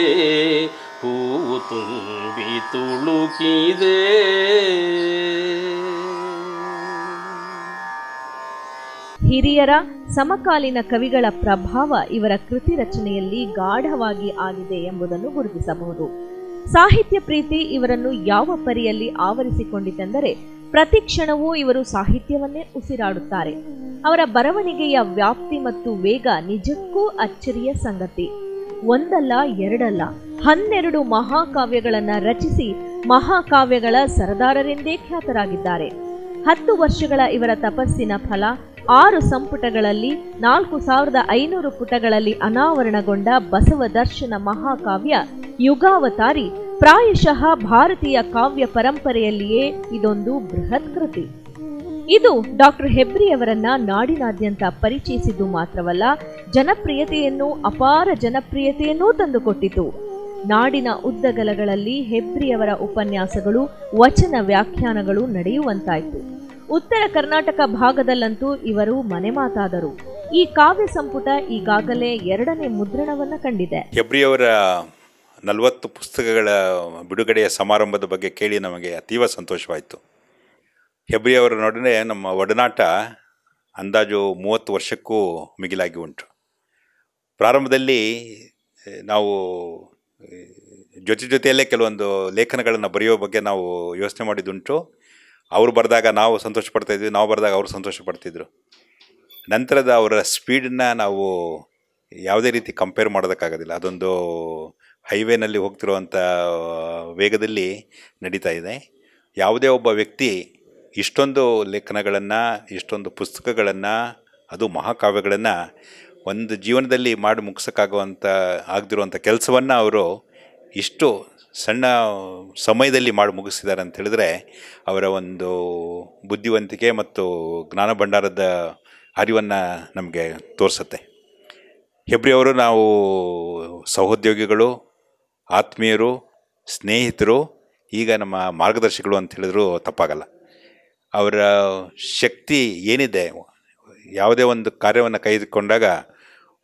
ಹೂವು ತುಂಬಿ ತುಳುಕಿದೆ. ಹಿರಿಯರ ಸಮಕಾಲೀನ ಕವಿಗಳ ಪ್ರಭಾವ ಇವರ ಕೃತಿ ರಚನೆಯಲ್ಲಿ ಗಾಢವಾಗಿ ಆಗಿದೆ ಎಂಬುದನ್ನು ಗುರುತಿಸಬಹುದು. ಸಾಹಿತ್ಯ ಪ್ರೀತಿ ಇವರನ್ನು ಯಾವ ಪರಿಯಲ್ಲಿ ಆವರಿಸಿಕೊಂಡಿತೆಂದರೆ ಪ್ರತಿ ಕ್ಷಣವೂ ಇವರು ಸಾಹಿತ್ಯವನ್ನೇ ಉಸಿರಾಡುತ್ತಾರೆ. ಅವರ ಬರವಣಿಗೆಯ ವ್ಯಾಪ್ತಿ ಮತ್ತು ವೇಗ ನಿಜಕ್ಕೂ ಅಚ್ಚರಿಯ ಸಂಗತಿ. ಒಂದಲ್ಲ ಎರಡಲ್ಲ ಹನ್ನೆರಡು ಮಹಾಕಾವ್ಯಗಳನ್ನ ರಚಿಸಿ ಮಹಾಕಾವ್ಯಗಳ ಸರದಾರರೆಂದೇ ಖ್ಯಾತರಾಗಿದ್ದಾರೆ. ಹತ್ತು ವರ್ಷಗಳ ಇವರ ತಪಸ್ಸಿನ ಫಲ ಆರು ಸಂಪುಟಗಳಲ್ಲಿ ನಾಲ್ಕು ಸಾವಿರದ ಐನೂರು ಪುಟಗಳಲ್ಲಿ ಅನಾವರಣಗೊಂಡ ಬಸವ ದರ್ಶನ ಮಹಾಕಾವ್ಯ ಯುಗಾವತಾರಿ ಪ್ರಾಯಶಃ ಭಾರತೀಯ ಕಾವ್ಯ ಪರಂಪರೆಯಲ್ಲಿಯೇ ಇದೊಂದು ಬೃಹತ್ ಕೃತಿ. ಇದು ಡಾಕ್ಟರ್ ಹೆಬ್ರಿಯವರನ್ನ ನಾಡಿನಾದ್ಯಂತ ಪರಿಚಯಿಸಿದ್ದು ಮಾತ್ರವಲ್ಲ, ಜನಪ್ರಿಯತೆಯನ್ನು ಅಪಾರ ಜನಪ್ರಿಯತೆಯನ್ನೂ ತಂದುಕೊಟ್ಟಿತು. ನಾಡಿನ ಉದ್ದಗಲಗಳಲ್ಲಿ ಹೆಬ್ರಿಯವರ ಉಪನ್ಯಾಸಗಳು ವಚನ ವ್ಯಾಖ್ಯಾನಗಳು ನಡೆಯುವಂತಾಯಿತು. ಉತ್ತರ ಕರ್ನಾಟಕ ಭಾಗದಲ್ಲಂತೂ ಇವರು ಮನೆ ಮಾತಾದರು. ಈ ಕಾವ್ಯ ಸಂಪುಟ ಈಗಾಗಲೇ ಎರಡನೇ ಮುದ್ರಣವನ್ನ ಕಂಡಿದೆ. ಹೆಬ್ರಿಯವರ ನಲವತ್ತು ಪುಸ್ತಕಗಳ ಬಿಡುಗಡೆಯ ಸಮಾರಂಭದ ಬಗ್ಗೆ ಕೇಳಿ ನಮಗೆ ಅತೀವ ಸಂತೋಷವಾಯಿತು. ಹೆಬ್ರಿಯವರ ನಡುವೆ ನಮ್ಮ ಒಡನಾಟ ಅಂದಾಜು ಮೂವತ್ತು ವರ್ಷಕ್ಕೂ ಮಿಗಿಲಾಗಿ ಉಂಟು. ಪ್ರಾರಂಭದಲ್ಲಿ ನಾವು ಜೊತೆ ಜೊತೆಯಲ್ಲೇ ಕೆಲವೊಂದು ಲೇಖನಗಳನ್ನು ಬರೆಯೋ ಬಗ್ಗೆ ನಾವು ಯೋಚನೆ ಮಾಡಿದ್ದುಂಟು. ಅವರು ಬರೆದಾಗ ನಾವು ಸಂತೋಷ ಪಡ್ತಾಯಿದ್ವಿ, ನಾವು ಬರೆದಾಗ ಅವರು ಸಂತೋಷ ಪಡ್ತಿದ್ರು. ನಂತರದ ಅವರ ಸ್ಪೀಡನ್ನ ನಾವು ಯಾವುದೇ ರೀತಿ ಕಂಪೇರ್ ಮಾಡೋದಕ್ಕಾಗೋದಿಲ್ಲ. ಅದೊಂದು ಹೈವೇನಲ್ಲಿ ಹೋಗ್ತಿರುವಂಥ ವೇಗದಲ್ಲಿ ನಡೀತಾ ಇದೆ. ಯಾವುದೇ ಒಬ್ಬ ವ್ಯಕ್ತಿ ಇಷ್ಟೊಂದು ಲೇಖನಗಳನ್ನು, ಇಷ್ಟೊಂದು ಪುಸ್ತಕಗಳನ್ನು, ಅದು ಮಹಾಕಾವ್ಯಗಳನ್ನು ಒಂದು ಜೀವನದಲ್ಲಿ ಮಾಡಿ ಮುಗಿಸೋಕ್ಕಾಗುವಂಥ ಆಗದಿರುವಂಥ ಕೆಲಸವನ್ನು ಅವರು ಇಷ್ಟು ಸಣ್ಣ ಸಮಯದಲ್ಲಿ ಮಾಡಿ ಮುಗಿಸಿದ್ದಾರೆ ಅಂತ ಹೇಳಿದ್ರೆ ಅವರ ಒಂದು ಬುದ್ಧಿವಂತಿಕೆ ಮತ್ತು ಜ್ಞಾನ ಭಂಡಾರದ ಅರಿವನ್ನು ನಮಗೆ ತೋರಿಸುತ್ತೆ. ಹೆಬ್ರಿಯವರು ನಾವು ಸಹೋದ್ಯೋಗಿಗಳು, ಆತ್ಮೀಯರು, ಸ್ನೇಹಿತರು, ಈಗ ನಮ್ಮ ಮಾರ್ಗದರ್ಶಿಗಳು ಅಂತ ಹೇಳಿದ್ರು ತಪ್ಪಾಗಲ್ಲ. ಅವರ ಶಕ್ತಿ ಏನಿದೆ, ಯಾವುದೇ ಒಂದು ಕಾರ್ಯವನ್ನು ಕೈಗೊಂಡಾಗ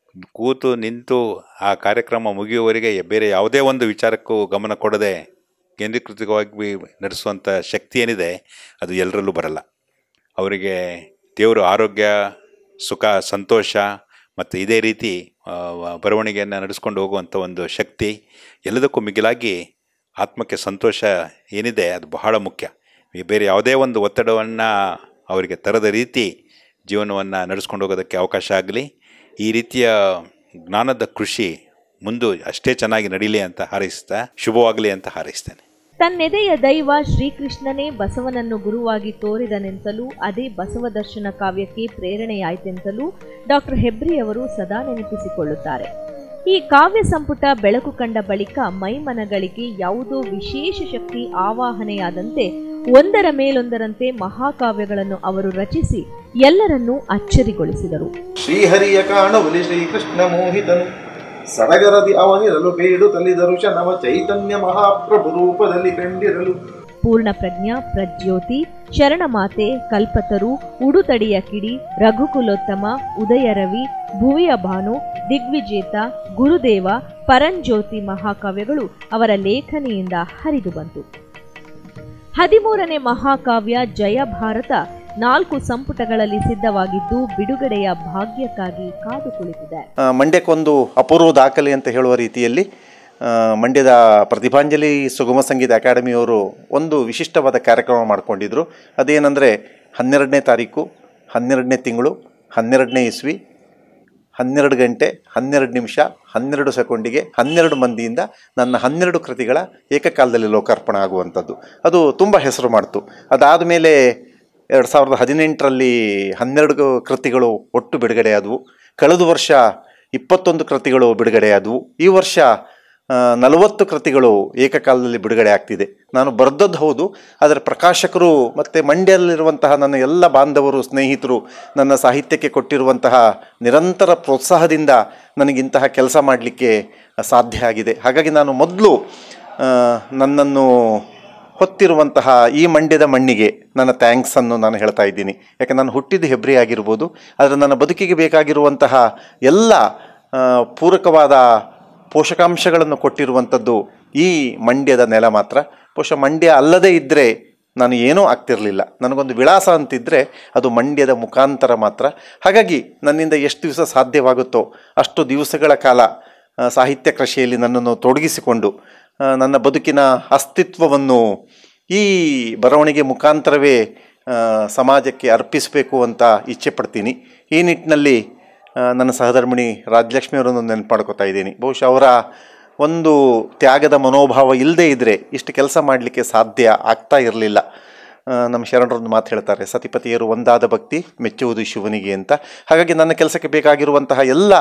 ಕೂತು ನಿಂತು ಆ ಕಾರ್ಯಕ್ರಮ ಮುಗಿಯುವವರೆಗೆ ಬೇರೆ ಯಾವುದೇ ಒಂದು ವಿಚಾರಕ್ಕೂ ಗಮನ ಕೊಡದೆ ಕೇಂದ್ರೀಕೃತವಾಗಿ ನಡೆಸುವಂಥ ಶಕ್ತಿ ಏನಿದೆ ಅದು ಎಲ್ಲರಲ್ಲೂ ಬರಲ್ಲ. ಅವರಿಗೆ ದೇವರು ಆರೋಗ್ಯ, ಸುಖ, ಸಂತೋಷ ಮತ್ತು ಇದೇ ರೀತಿ ಬರವಣಿಗೆಯನ್ನು ನಡೆಸ್ಕೊಂಡು ಹೋಗುವಂಥ ಒಂದು ಶಕ್ತಿ, ಎಲ್ಲದಕ್ಕೂ ಮಿಗಿಲಾಗಿ ಆತ್ಮಕ್ಕೆ ಸಂತೋಷ ಏನಿದೆ ಅದು ಬಹಳ ಮುಖ್ಯ. ಬೇರೆ ಯಾವುದೇ ಒಂದು ಒತ್ತಡವನ್ನು ಅವರಿಗೆ ತರದ ರೀತಿ ಜೀವನವನ್ನು ನಡೆಸ್ಕೊಂಡು ಹೋಗೋದಕ್ಕೆ ಅವಕಾಶ ಆಗಲಿ. ಈ ರೀತಿಯ ಜ್ಞಾನದ ಕೃಷಿ ಮುಂದೆ ಅಷ್ಟೇ ಚೆನ್ನಾಗಿ ನಡೀಲಿ ಅಂತ ಹಾರೈಸ್ತಾ, ಶುಭವಾಗಲಿ ಅಂತ ಹಾರೈಸ್ತೇನೆ. ತನ್ನೆದೆಯ ದೈವ ಶ್ರೀಕೃಷ್ಣನೇ ಬಸವನನ್ನು ಗುರುವಾಗಿ ತೋರಿದನೆಂತಲೂ ಅದೇ ಬಸವ ದರ್ಶನ ಕಾವ್ಯಕ್ಕೆ ಪ್ರೇರಣೆಯಾಯಿತೆಂತಲೂ ಡಾಕ್ಟರ್ ಹೆಬ್ರಿ ಅವರು ಸದಾ ನೆನಪಿಸಿಕೊಳ್ಳುತ್ತಾರೆ. ಈ ಕಾವ್ಯ ಸಂಪುಟ ಬೆಳಕು ಕಂಡ ಬಳಿಕ ಮೈಮನಗಳಿಗೆ ಯಾವುದೋ ವಿಶೇಷ ಶಕ್ತಿ ಆವಾಹನೆಯಾದಂತೆ ಒಂದರ ಮೇಲೊಂದರಂತೆ ಮಹಾಕಾವ್ಯಗಳನ್ನು ಅವರು ರಚಿಸಿ ಎಲ್ಲರನ್ನೂ ಅಚ್ಚರಿಗೊಳಿಸಿದರು. ಶ್ರೀಹರಿಯ ಕಾಣುವಲಿ ಶ್ರೀಕೃಷ್ಣ ಮೋಹಿತನು ಸಡಗರದಿ ಅವನಿರಲು ಬೇಡು ತಲಿದರು ಶನವ ಚೈತನ್ಯ ಮಹಾಪ್ರಭು ರೂಪದಲ್ಲಿ ಕಂಡಿರಲು. ಪೂರ್ಣ ಪ್ರಜ್ಞಾ, ಪ್ರಜ್ಯೋತಿ, ಶರಣಮಾತೆ, ಕಲ್ಪತರು, ಉಡುತಡಿಯ ಕಿಡಿ, ರಘುಕುಲೋತ್ತಮ, ಉದಯರವಿ, ಭುವಿಯ ಭಾನು, ದಿಗ್ವಿಜೇತ, ಗುರುದೇವ, ಪರಂಜ್ಯೋತಿ ಮಹಾಕಾವ್ಯಗಳು ಅವರ ಲೇಖನಿಯಿಂದ ಹರಿದು ಬಂತು. ಹದಿಮೂರನೇ ಮಹಾಕಾವ್ಯ ಜಯ ಭಾರತ ನಾಲ್ಕು ಸಂಪುಟಗಳಲ್ಲಿ ಸಿದ್ಧವಾಗಿದ್ದು ಬಿಡುಗಡೆಯ ಭಾಗ್ಯಕ್ಕಾಗಿ ಕಾದು ಕುಳಿತಿದೆ. ಮಂಡ್ಯಕ್ಕೊಂದು ಅಪೂರ್ವ ದಾಖಲೆ ಅಂತ ಹೇಳುವ ರೀತಿಯಲ್ಲಿ ಮಂಡ್ಯದ ಪ್ರತಿಭಾಂಜಲಿ ಸುಗಮ ಸಂಗೀತ ಅಕಾಡೆಮಿಯವರು ಒಂದು ವಿಶಿಷ್ಟವಾದ ಕಾರ್ಯಕ್ರಮ ಮಾಡಿಕೊಂಡಿದ್ರು. ಅದೇನೆಂದರೆ ಹನ್ನೆರಡನೇ ತಾರೀಕು ಹನ್ನೆರಡನೇ ತಿಂಗಳು ಹನ್ನೆರಡನೇ ಇಸ್ವಿ ಹನ್ನೆರಡು ಗಂಟೆ ಹನ್ನೆರಡು ನಿಮಿಷ ಹನ್ನೆರಡು ಸೆಕೆಂಡಿಗೆ ಹನ್ನೆರಡು ಮಂದಿಯಿಂದ ನನ್ನ ಹನ್ನೆರಡು ಕೃತಿಗಳ ಏಕಕಾಲದಲ್ಲಿ ಲೋಕಾರ್ಪಣೆ ಆಗುವಂಥದ್ದು. ಅದು ತುಂಬ ಹೆಸರು ಮಾಡ್ತು. ಅದಾದ ಮೇಲೆ ಎರಡು ಸಾವಿರದ ಹದಿನೆಂಟರಲ್ಲಿ ಹನ್ನೆರಡು ಕೃತಿಗಳು ಒಟ್ಟು ಬಿಡುಗಡೆಯಾದವು. ಕಳೆದ ವರ್ಷ ಇಪ್ಪತ್ತೊಂದು ಕೃತಿಗಳು ಬಿಡುಗಡೆಯಾದವು. ಈ ವರ್ಷ ನಲವತ್ತು ಕೃತಿಗಳು ಏಕಕಾಲದಲ್ಲಿ ಬಿಡುಗಡೆ ಆಗ್ತಿದೆ. ನಾನು ಬರೆದದ್ದು ಹೌದು, ಆದರೆ ಪ್ರಕಾಶಕರು ಮತ್ತು ಮಂಡ್ಯದಲ್ಲಿರುವಂತಹ ನನ್ನ ಎಲ್ಲ ಬಾಂಧವರು, ಸ್ನೇಹಿತರು ನನ್ನ ಸಾಹಿತ್ಯಕ್ಕೆ ಕೊಟ್ಟಿರುವಂತಹ ನಿರಂತರ ಪ್ರೋತ್ಸಾಹದಿಂದ ನನಗಿಂತಹ ಕೆಲಸ ಮಾಡಲಿಕ್ಕೆ ಸಾಧ್ಯ ಆಗಿದೆ. ಹಾಗಾಗಿ ನಾನು ಮೊದಲು ನನ್ನನ್ನು ಹೊತ್ತಿರುವಂತಹ ಈ ಮಂಡ್ಯದ ಮಣ್ಣಿಗೆ ನನ್ನ ಥ್ಯಾಂಕ್ಸನ್ನು ನಾನು ಹೇಳ್ತಾ ಇದ್ದೀನಿ. ಯಾಕೆ ನಾನು ಹುಟ್ಟಿದ್ದು ಹೆಬ್ರಿ ಆಗಿರ್ಬೋದು, ಆದರೆ ನನ್ನ ಬದುಕಿಗೆ ಬೇಕಾಗಿರುವಂತಹ ಎಲ್ಲ ಪೂರಕವಾದ ಪೋಷಕಾಂಶಗಳನ್ನು ಕೊಟ್ಟಿರುವಂಥದ್ದು ಈ ಮಂಡ್ಯದ ನೆಲ ಮಾತ್ರ. ಬಹುಶಃ ಮಂಡ್ಯ ಅಲ್ಲದೇ ಇದ್ದರೆ ನಾನು ಏನೂ ಆಗ್ತಿರಲಿಲ್ಲ. ನನಗೊಂದು ವಿಳಾಸ ಅಂತಿದ್ದರೆ ಅದು ಮಂಡ್ಯದ ಮುಖಾಂತರ ಮಾತ್ರ. ಹಾಗಾಗಿ ನನ್ನಿಂದ ಎಷ್ಟು ದಿವಸ ಸಾಧ್ಯವಾಗುತ್ತೋ ಅಷ್ಟು ದಿವಸಗಳ ಕಾಲ ಸಾಹಿತ್ಯ ಕೃಷಿಯಲ್ಲಿ ನನ್ನನ್ನು ತೊಡಗಿಸಿಕೊಂಡು ನನ್ನ ಬದುಕಿನ ಅಸ್ತಿತ್ವವನ್ನು ಈ ಬರವಣಿಗೆ ಮುಖಾಂತರವೇ ಸಮಾಜಕ್ಕೆ ಅರ್ಪಿಸಬೇಕು ಅಂತ ಇಚ್ಛೆ ಪಡ್ತೀನಿ. ಈ ನಿಟ್ಟಿನಲ್ಲಿ ನನ್ನ ಸಹಧರ್ಮಿಣಿ ರಾಜಲಕ್ಷ್ಮಿ ಅವರನ್ನು ನೆನಪು ಮಾಡ್ಕೋತಾ ಇದ್ದೀನಿ. ಬಹುಶಃ ಅವರ ಒಂದು ತ್ಯಾಗದ ಮನೋಭಾವ ಇಲ್ಲದೇ ಇದ್ದರೆ ಇಷ್ಟು ಕೆಲಸ ಮಾಡಲಿಕ್ಕೆ ಸಾಧ್ಯ ಆಗ್ತಾ ಇರಲಿಲ್ಲ. ನಮ್ಮ ಶರಣರೊಂದು ಮಾತು ಹೇಳ್ತಾರೆ, ಸತಿಪತಿಯರು ಒಂದಾದ ಭಕ್ತಿ ಮೆಚ್ಚುವುದು ಶಿವನಿಗೆ ಅಂತ. ಹಾಗಾಗಿ ನನ್ನ ಕೆಲಸಕ್ಕೆ ಬೇಕಾಗಿರುವಂತಹ ಎಲ್ಲ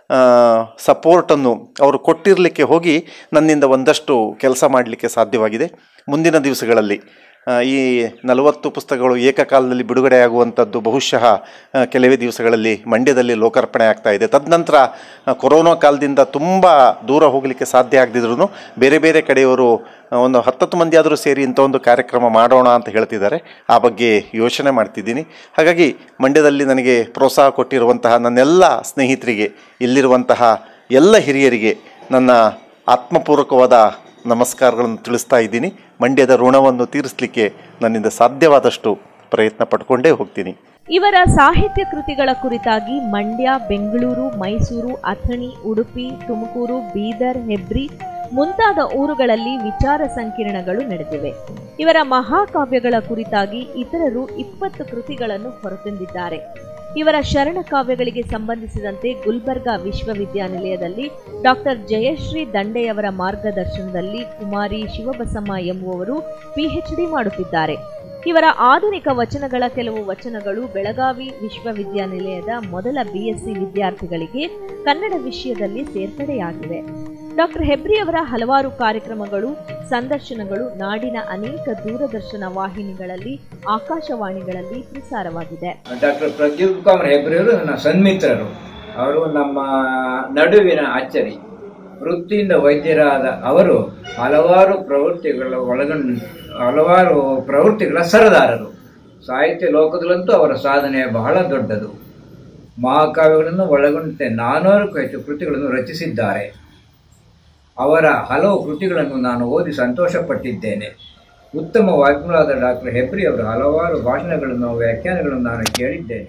ಸಪೋರ್ಟನ್ನು ಅವರು ಕೊಟ್ಟಿರಲಿಕ್ಕೆ ಹೋಗಿ ನನ್ನಿಂದ ಒಂದಷ್ಟು ಕೆಲಸ ಮಾಡಲಿಕ್ಕೆ ಸಾಧ್ಯವಾಗಿದೆ. ಮುಂದಿನ ದಿವಸಗಳಲ್ಲಿ ಈ ನಲವತ್ತು ಪುಸ್ತಕಗಳು ಏಕಕಾಲದಲ್ಲಿ ಬಿಡುಗಡೆಯಾಗುವಂಥದ್ದು ಬಹುಶಃ ಕೆಲವೇ ದಿವಸಗಳಲ್ಲಿ ಮಂಡ್ಯದಲ್ಲಿ ಲೋಕಾರ್ಪಣೆ ಆಗ್ತಾ ಇದೆ. ತದನಂತರ ಕೊರೋನಾ ಕಾಲದಿಂದ ತುಂಬ ದೂರ ಹೋಗಲಿಕ್ಕೆ ಸಾಧ್ಯ ಆಗದಿದ್ರೂ ಬೇರೆ ಬೇರೆ ಕಡೆಯವರು ಒಂದು ಹತ್ತತ್ತು ಮಂದಿ ಆದರೂ ಸೇರಿ ಇಂಥ ಒಂದು ಕಾರ್ಯಕ್ರಮ ಮಾಡೋಣ ಅಂತ ಹೇಳ್ತಿದ್ದಾರೆ. ಆ ಬಗ್ಗೆ ಯೋಚನೆ ಮಾಡ್ತಿದ್ದೀನಿ. ಹಾಗಾಗಿ ಮಂಡ್ಯದಲ್ಲಿ ನನಗೆ ಪ್ರೋತ್ಸಾಹ ಕೊಟ್ಟಿರುವಂತಹ ನನ್ನೆಲ್ಲ ಸ್ನೇಹಿತರಿಗೆ, ಇಲ್ಲಿರುವಂತಹ ಎಲ್ಲ ಹಿರಿಯರಿಗೆ ನನ್ನ ಆತ್ಮಪೂರ್ವಕವಾದ ನಮಸ್ಕಾರಗಳನ್ನು ತಿಳಿಸ್ತಾ ಇದ್ದೀನಿ. ಮಂಡ್ಯದ ಋಣವನ್ನು ತೀರಿಸಲಿಕ್ಕೆ ನನ್ನಿಂದ ಸಾಧ್ಯವಾದಷ್ಟು ಪ್ರಯತ್ನ ಪಡ್ಕೊಂಡೇ ಹೋಗ್ತೀನಿ. ಇವರ ಸಾಹಿತ್ಯ ಕೃತಿಗಳ ಕುರಿತಾಗಿ ಮಂಡ್ಯ, ಬೆಂಗಳೂರು, ಮೈಸೂರು, ಅಥಣಿ, ಉಡುಪಿ, ತುಮಕೂರು, ಬೀದರ್, ಹೆಬ್ರಿ ಮುಂತಾದ ಊರುಗಳಲ್ಲಿ ವಿಚಾರ ಸಂಕಿರಣಗಳು ನಡೆದಿವೆ. ಇವರ ಮಹಾಕಾವ್ಯಗಳ ಕುರಿತಾಗಿ ಇತರರು ಇಪ್ಪತ್ತು ಕೃತಿಗಳನ್ನು ಹೊರತಂದಿದ್ದಾರೆ. ಇವರ ಶರಣ ಕಾವ್ಯಗಳಿಗೆ ಸಂಬಂಧಿಸಿದಂತೆ ಗುಲ್ಬರ್ಗಾ ವಿಶ್ವವಿದ್ಯಾನಿಲಯದಲ್ಲಿ ಡಾಕ್ಟರ್ ಜಯಶ್ರೀ ದಂಡೆಯವರ ಮಾರ್ಗದರ್ಶನದಲ್ಲಿ ಕುಮಾರಿ ಶಿವಬಸಮ್ಮ ಎಂಬುವವರು ಪಿಎಚ್ಡಿ ಮಾಡುತ್ತಿದ್ದಾರೆ. ಇವರ ಆಧುನಿಕ ವಚನಗಳ ಕೆಲವು ವಚನಗಳು ಬೆಳಗಾವಿ ವಿಶ್ವವಿದ್ಯಾನಿಲಯದ ಮೊದಲ ಬಿಎಸ್ಸಿ ವಿದ್ಯಾರ್ಥಿಗಳಿಗೆ ಕನ್ನಡ ವಿಷಯದಲ್ಲಿ ಸೇರ್ಪಡೆಯಾಗಿವೆ. ಡಾಕ್ಟರ್ ಹೆಬ್ರಿಯವರ ಹಲವಾರು ಕಾರ್ಯಕ್ರಮಗಳು, ಸಂದರ್ಶನಗಳು ನಾಡಿನ ಅನೇಕ ದೂರದರ್ಶನ ವಾಹಿನಿಗಳಲ್ಲಿ, ಆಕಾಶವಾಣಿಗಳಲ್ಲಿ ಪ್ರಸಾರವಾಗಿದೆ. ಡಾಕ್ಟರ್ ಪ್ರದ್ಯುತ್ ಕುಮಾರ್ ಹೆಬ್ರಿಯವರು ನನ್ನ ಸನ್ಮಿತ್ರರು. ಅವರು ನಮ್ಮ ನಡುವಿನ ಅಚ್ಚರಿ. ವೃತ್ತಿಯಿಂದ ವೈದ್ಯರಾದ ಅವರು ಹಲವಾರು ಪ್ರವೃತ್ತಿಗಳ ಒಳಗೊಂಡು ಹಲವಾರು ಪ್ರವೃತ್ತಿಗಳ ಸರದಾರರು. ಸಾಹಿತ್ಯ ಲೋಕದಲ್ಲಂತೂ ಅವರ ಸಾಧನೆ ಬಹಳ ದೊಡ್ಡದು. ಮಹಾಕಾವ್ಯಗಳನ್ನು ಒಳಗೊಂಡಂತೆ ನಾನೂರಕ್ಕೂ ಹೆಚ್ಚು ಕೃತಿಗಳನ್ನು ರಚಿಸಿದ್ದಾರೆ. ಅವರ ಹಲವು ಕೃತಿಗಳನ್ನು ನಾನು ಓದಿ ಸಂತೋಷಪಟ್ಟಿದ್ದೇನೆ. ಉತ್ತಮ ವಾಗ್ಮಿಗಳಾದ ಡಾಕ್ಟರ್ ಹೆಬ್ರಿ ಅವರ ಹಲವಾರು ಭಾಷಣಗಳನ್ನು ವ್ಯಾಖ್ಯಾನಗಳನ್ನು ನಾನು ಕೇಳಿದ್ದೇನೆ.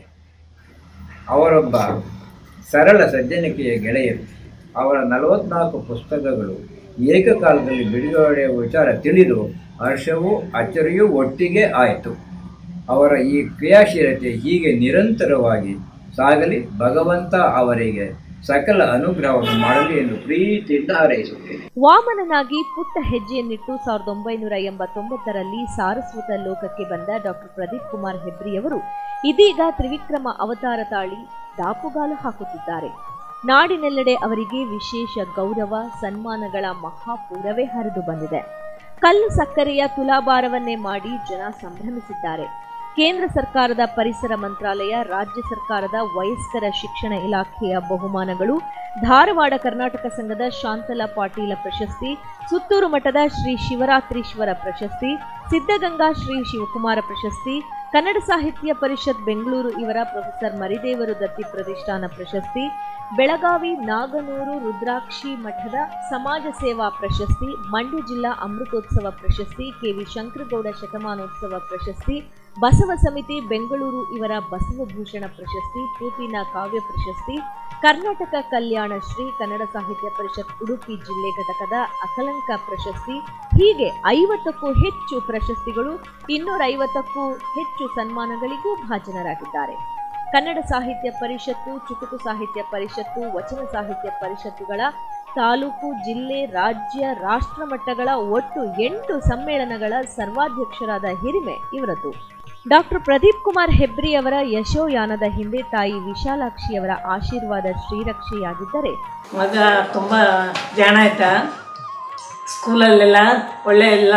ಅವರೊಬ್ಬ ಸರಳ ಸಜ್ಜನಿಕೆಯ ಗೆಳೆಯರು. ಅವರ ನಲವತ್ನಾಲ್ಕು ಪುಸ್ತಕಗಳು ಏಕಕಾಲದಲ್ಲಿ ಬಿಡುಗಡೆಯ ವಿಚಾರ ತಿಳಿದು ಹರ್ಷವೂ ಅಚ್ಚರಿಯೂ ಒಟ್ಟಿಗೆ ಆಯಿತು. ಅವರ ಈ ಕ್ರಿಯಾಶೀಲತೆ ಹೀಗೆ ನಿರಂತರವಾಗಿ ಸಾಗಲಿ, ಭಗವಂತ ಅವರಿಗೆ ಸಕಲ ಅನುಗ್ರಹವನ್ನು ಮಾಡಲಿ ಎಂದು ಪ್ರೀತಿಯಿಂದ ಹಾರೈಸುತ್ತೇನೆ. ವಾಮನನಾಗಿ ಪುಟ್ಟ ಹೆಜ್ಜೆಯನ್ನಿಟ್ಟು ಸಾವಿರದ ಒಂಬೈನೂರ ಎಂಬತ್ತೊಂಬತ್ತರಲ್ಲಿ ಸಾರಸ್ವತ ಲೋಕಕ್ಕೆ ಬಂದ ಡಾಕ್ಟರ್ ಪ್ರದೀಪ್ ಕುಮಾರ್ ಹೆಬ್ರಿಯವರು ಇದೀಗ ತ್ರಿವಿಕ್ರಮ ಅವತಾರ ತಾಳಿ ದಾಪುಗಾಲು ಹಾಕುತ್ತಿದ್ದಾರೆ. ನಾಡಿನೆಲ್ಲೆಡೆ ಅವರಿಗೆ ವಿಶೇಷ ಗೌರವ ಸನ್ಮಾನಗಳ ಮಹಾಪೂರವೇ ಹರಿದು ಬಂದಿದೆ. ಕಲ್ಲು ಸಕ್ಕರೆಯ ತುಲಾಭಾರವನ್ನೇ ಮಾಡಿ ಜನ ಸಂಭ್ರಮಿಸಿದ್ದಾರೆ. ಕೇಂದ್ರ ಸರ್ಕಾರದ ಪರಿಸರ ಮಂತ್ರಾಲಯ, ರಾಜ್ಯ ಸರ್ಕಾರದ ವಯಸ್ಕರ ಶಿಕ್ಷಣ ಇಲಾಖೆಯ ಬಹುಮಾನಗಳು, ಧಾರವಾಡ ಕರ್ನಾಟಕ ಸಂಘದ ಶಾಂತಲಾ ಪಾಟೀಲ ಪ್ರಶಸ್ತಿ, ಸುತ್ತೂರು ಮಠದ ಶ್ರೀ ಶಿವರಾತ್ರೀಶ್ವರ ಪ್ರಶಸ್ತಿ, ಸಿದ್ಧಗಂಗಾ ಶ್ರೀ ಶಿವಕುಮಾರ ಪ್ರಶಸ್ತಿ, ಕನ್ನಡ ಸಾಹಿತ್ಯ ಪರಿಷತ್ ಬೆಂಗಳೂರು ಇವರ ಪ್ರೊಫೆಸರ್ ಮರಿದೇವರು ದತ್ತಿ ಪ್ರತಿಷ್ಠಾನ ಪ್ರಶಸ್ತಿ, ಬೆಳಗಾವಿ ನಾಗನೂರು ರುದ್ರಾಕ್ಷಿ ಮಠದ ಸಮಾಜ ಸೇವಾ ಪ್ರಶಸ್ತಿ, ಮಂಡ್ಯ ಜಿಲ್ಲಾ ಅಮೃತೋತ್ಸವ ಪ್ರಶಸ್ತಿ, ಕೆವಿ ಶಂಕರಗೌಡ ಶತಮಾನೋತ್ಸವ ಪ್ರಶಸ್ತಿ, ಬಸವ ಸಮಿತಿ ಬೆಂಗಳೂರು ಇವರ ಬಸವಭೂಷಣ ಪ್ರಶಸ್ತಿ, ಪೂತಿನ ಕಾವ್ಯ ಪ್ರಶಸ್ತಿ, ಕರ್ನಾಟಕ ಕಲ್ಯಾಣ ಶ್ರೀ ಕನ್ನಡ ಸಾಹಿತ್ಯ ಪರಿಷತ್ ಉಡುಪಿ ಜಿಲ್ಲೆ ಘಟಕದ ಅಕಲಂಕ ಪ್ರಶಸ್ತಿ, ಹೀಗೆ ಐವತ್ತಕ್ಕೂ ಹೆಚ್ಚು ಪ್ರಶಸ್ತಿಗಳು, ಇನ್ನೂರ ಐವತ್ತಕ್ಕೂ ಹೆಚ್ಚು ಸನ್ಮಾನಗಳಿಗೂ ಭಾಜನರಾಗಿದ್ದಾರೆ. ಕನ್ನಡ ಸಾಹಿತ್ಯ ಪರಿಷತ್ತು, ಚುಟುಕು ಸಾಹಿತ್ಯ ಪರಿಷತ್ತು, ವಚನ ಸಾಹಿತ್ಯ ಪರಿಷತ್ತುಗಳ ತಾಲೂಕು, ಜಿಲ್ಲೆ, ರಾಜ್ಯ, ರಾಷ್ಟ್ರ ಮಟ್ಟಗಳ ಒಟ್ಟು ಎಂಟು ಸಮ್ಮೇಳನಗಳ ಸರ್ವಾಧ್ಯಕ್ಷರಾದ ಹಿರಿಮೆ ಇವರದ್ದು. ಡಾಕ್ಟರ್ ಪ್ರದೀಪ್ ಕುಮಾರ್ ಹೆಬ್ರಿ ಅವರ ಯಶೋಯಾನದ ಹಿಂದೆ ತಾಯಿ ವಿಶಾಲಾಕ್ಷಿಯವರ ಆಶೀರ್ವಾದ ಶ್ರೀರಕ್ಷೆಯಾಗಿದ್ದರೆ, ಮಗ ತುಂಬ ಜಾಣ ಆಯ್ತಾ, ಸ್ಕೂಲಲ್ಲೆಲ್ಲ ಒಳ್ಳೆ ಎಲ್ಲ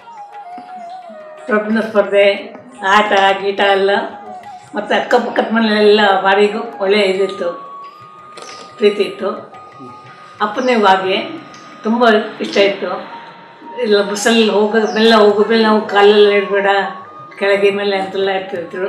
ಪ್ರಬಂಧ ಸ್ಪರ್ಧೆ, ಆಟ ಗೀಟ ಎಲ್ಲ, ಮತ್ತು ಅಕ್ಕಪಕ್ಕದ ಮನೆಯಲ್ಲೆಲ್ಲ ಬಾರಿಗೂ ಒಳ್ಳೆಯ ಇದಿತ್ತು, ಪ್ರೀತಿ ಇತ್ತು. ಅಪ್ಪನಿಗೂ ಹಾಗೆ ತುಂಬ ಇಷ್ಟ ಇತ್ತು. ಇಲ್ಲ ಬಸ್ಸಲ್ಲಿ ಹೋಗೋ ಮೆಲ್ಲ ಹೋಗೋ ಮೇಲೆ ನಾವು ಕಾಲೆಲ್ಲ ಇಡಬೇಡ, ಕೆಳಗೆ ಮೇಲೆ ಅಂತೆಲ್ಲ ಇರ್ತಿದ್ರು.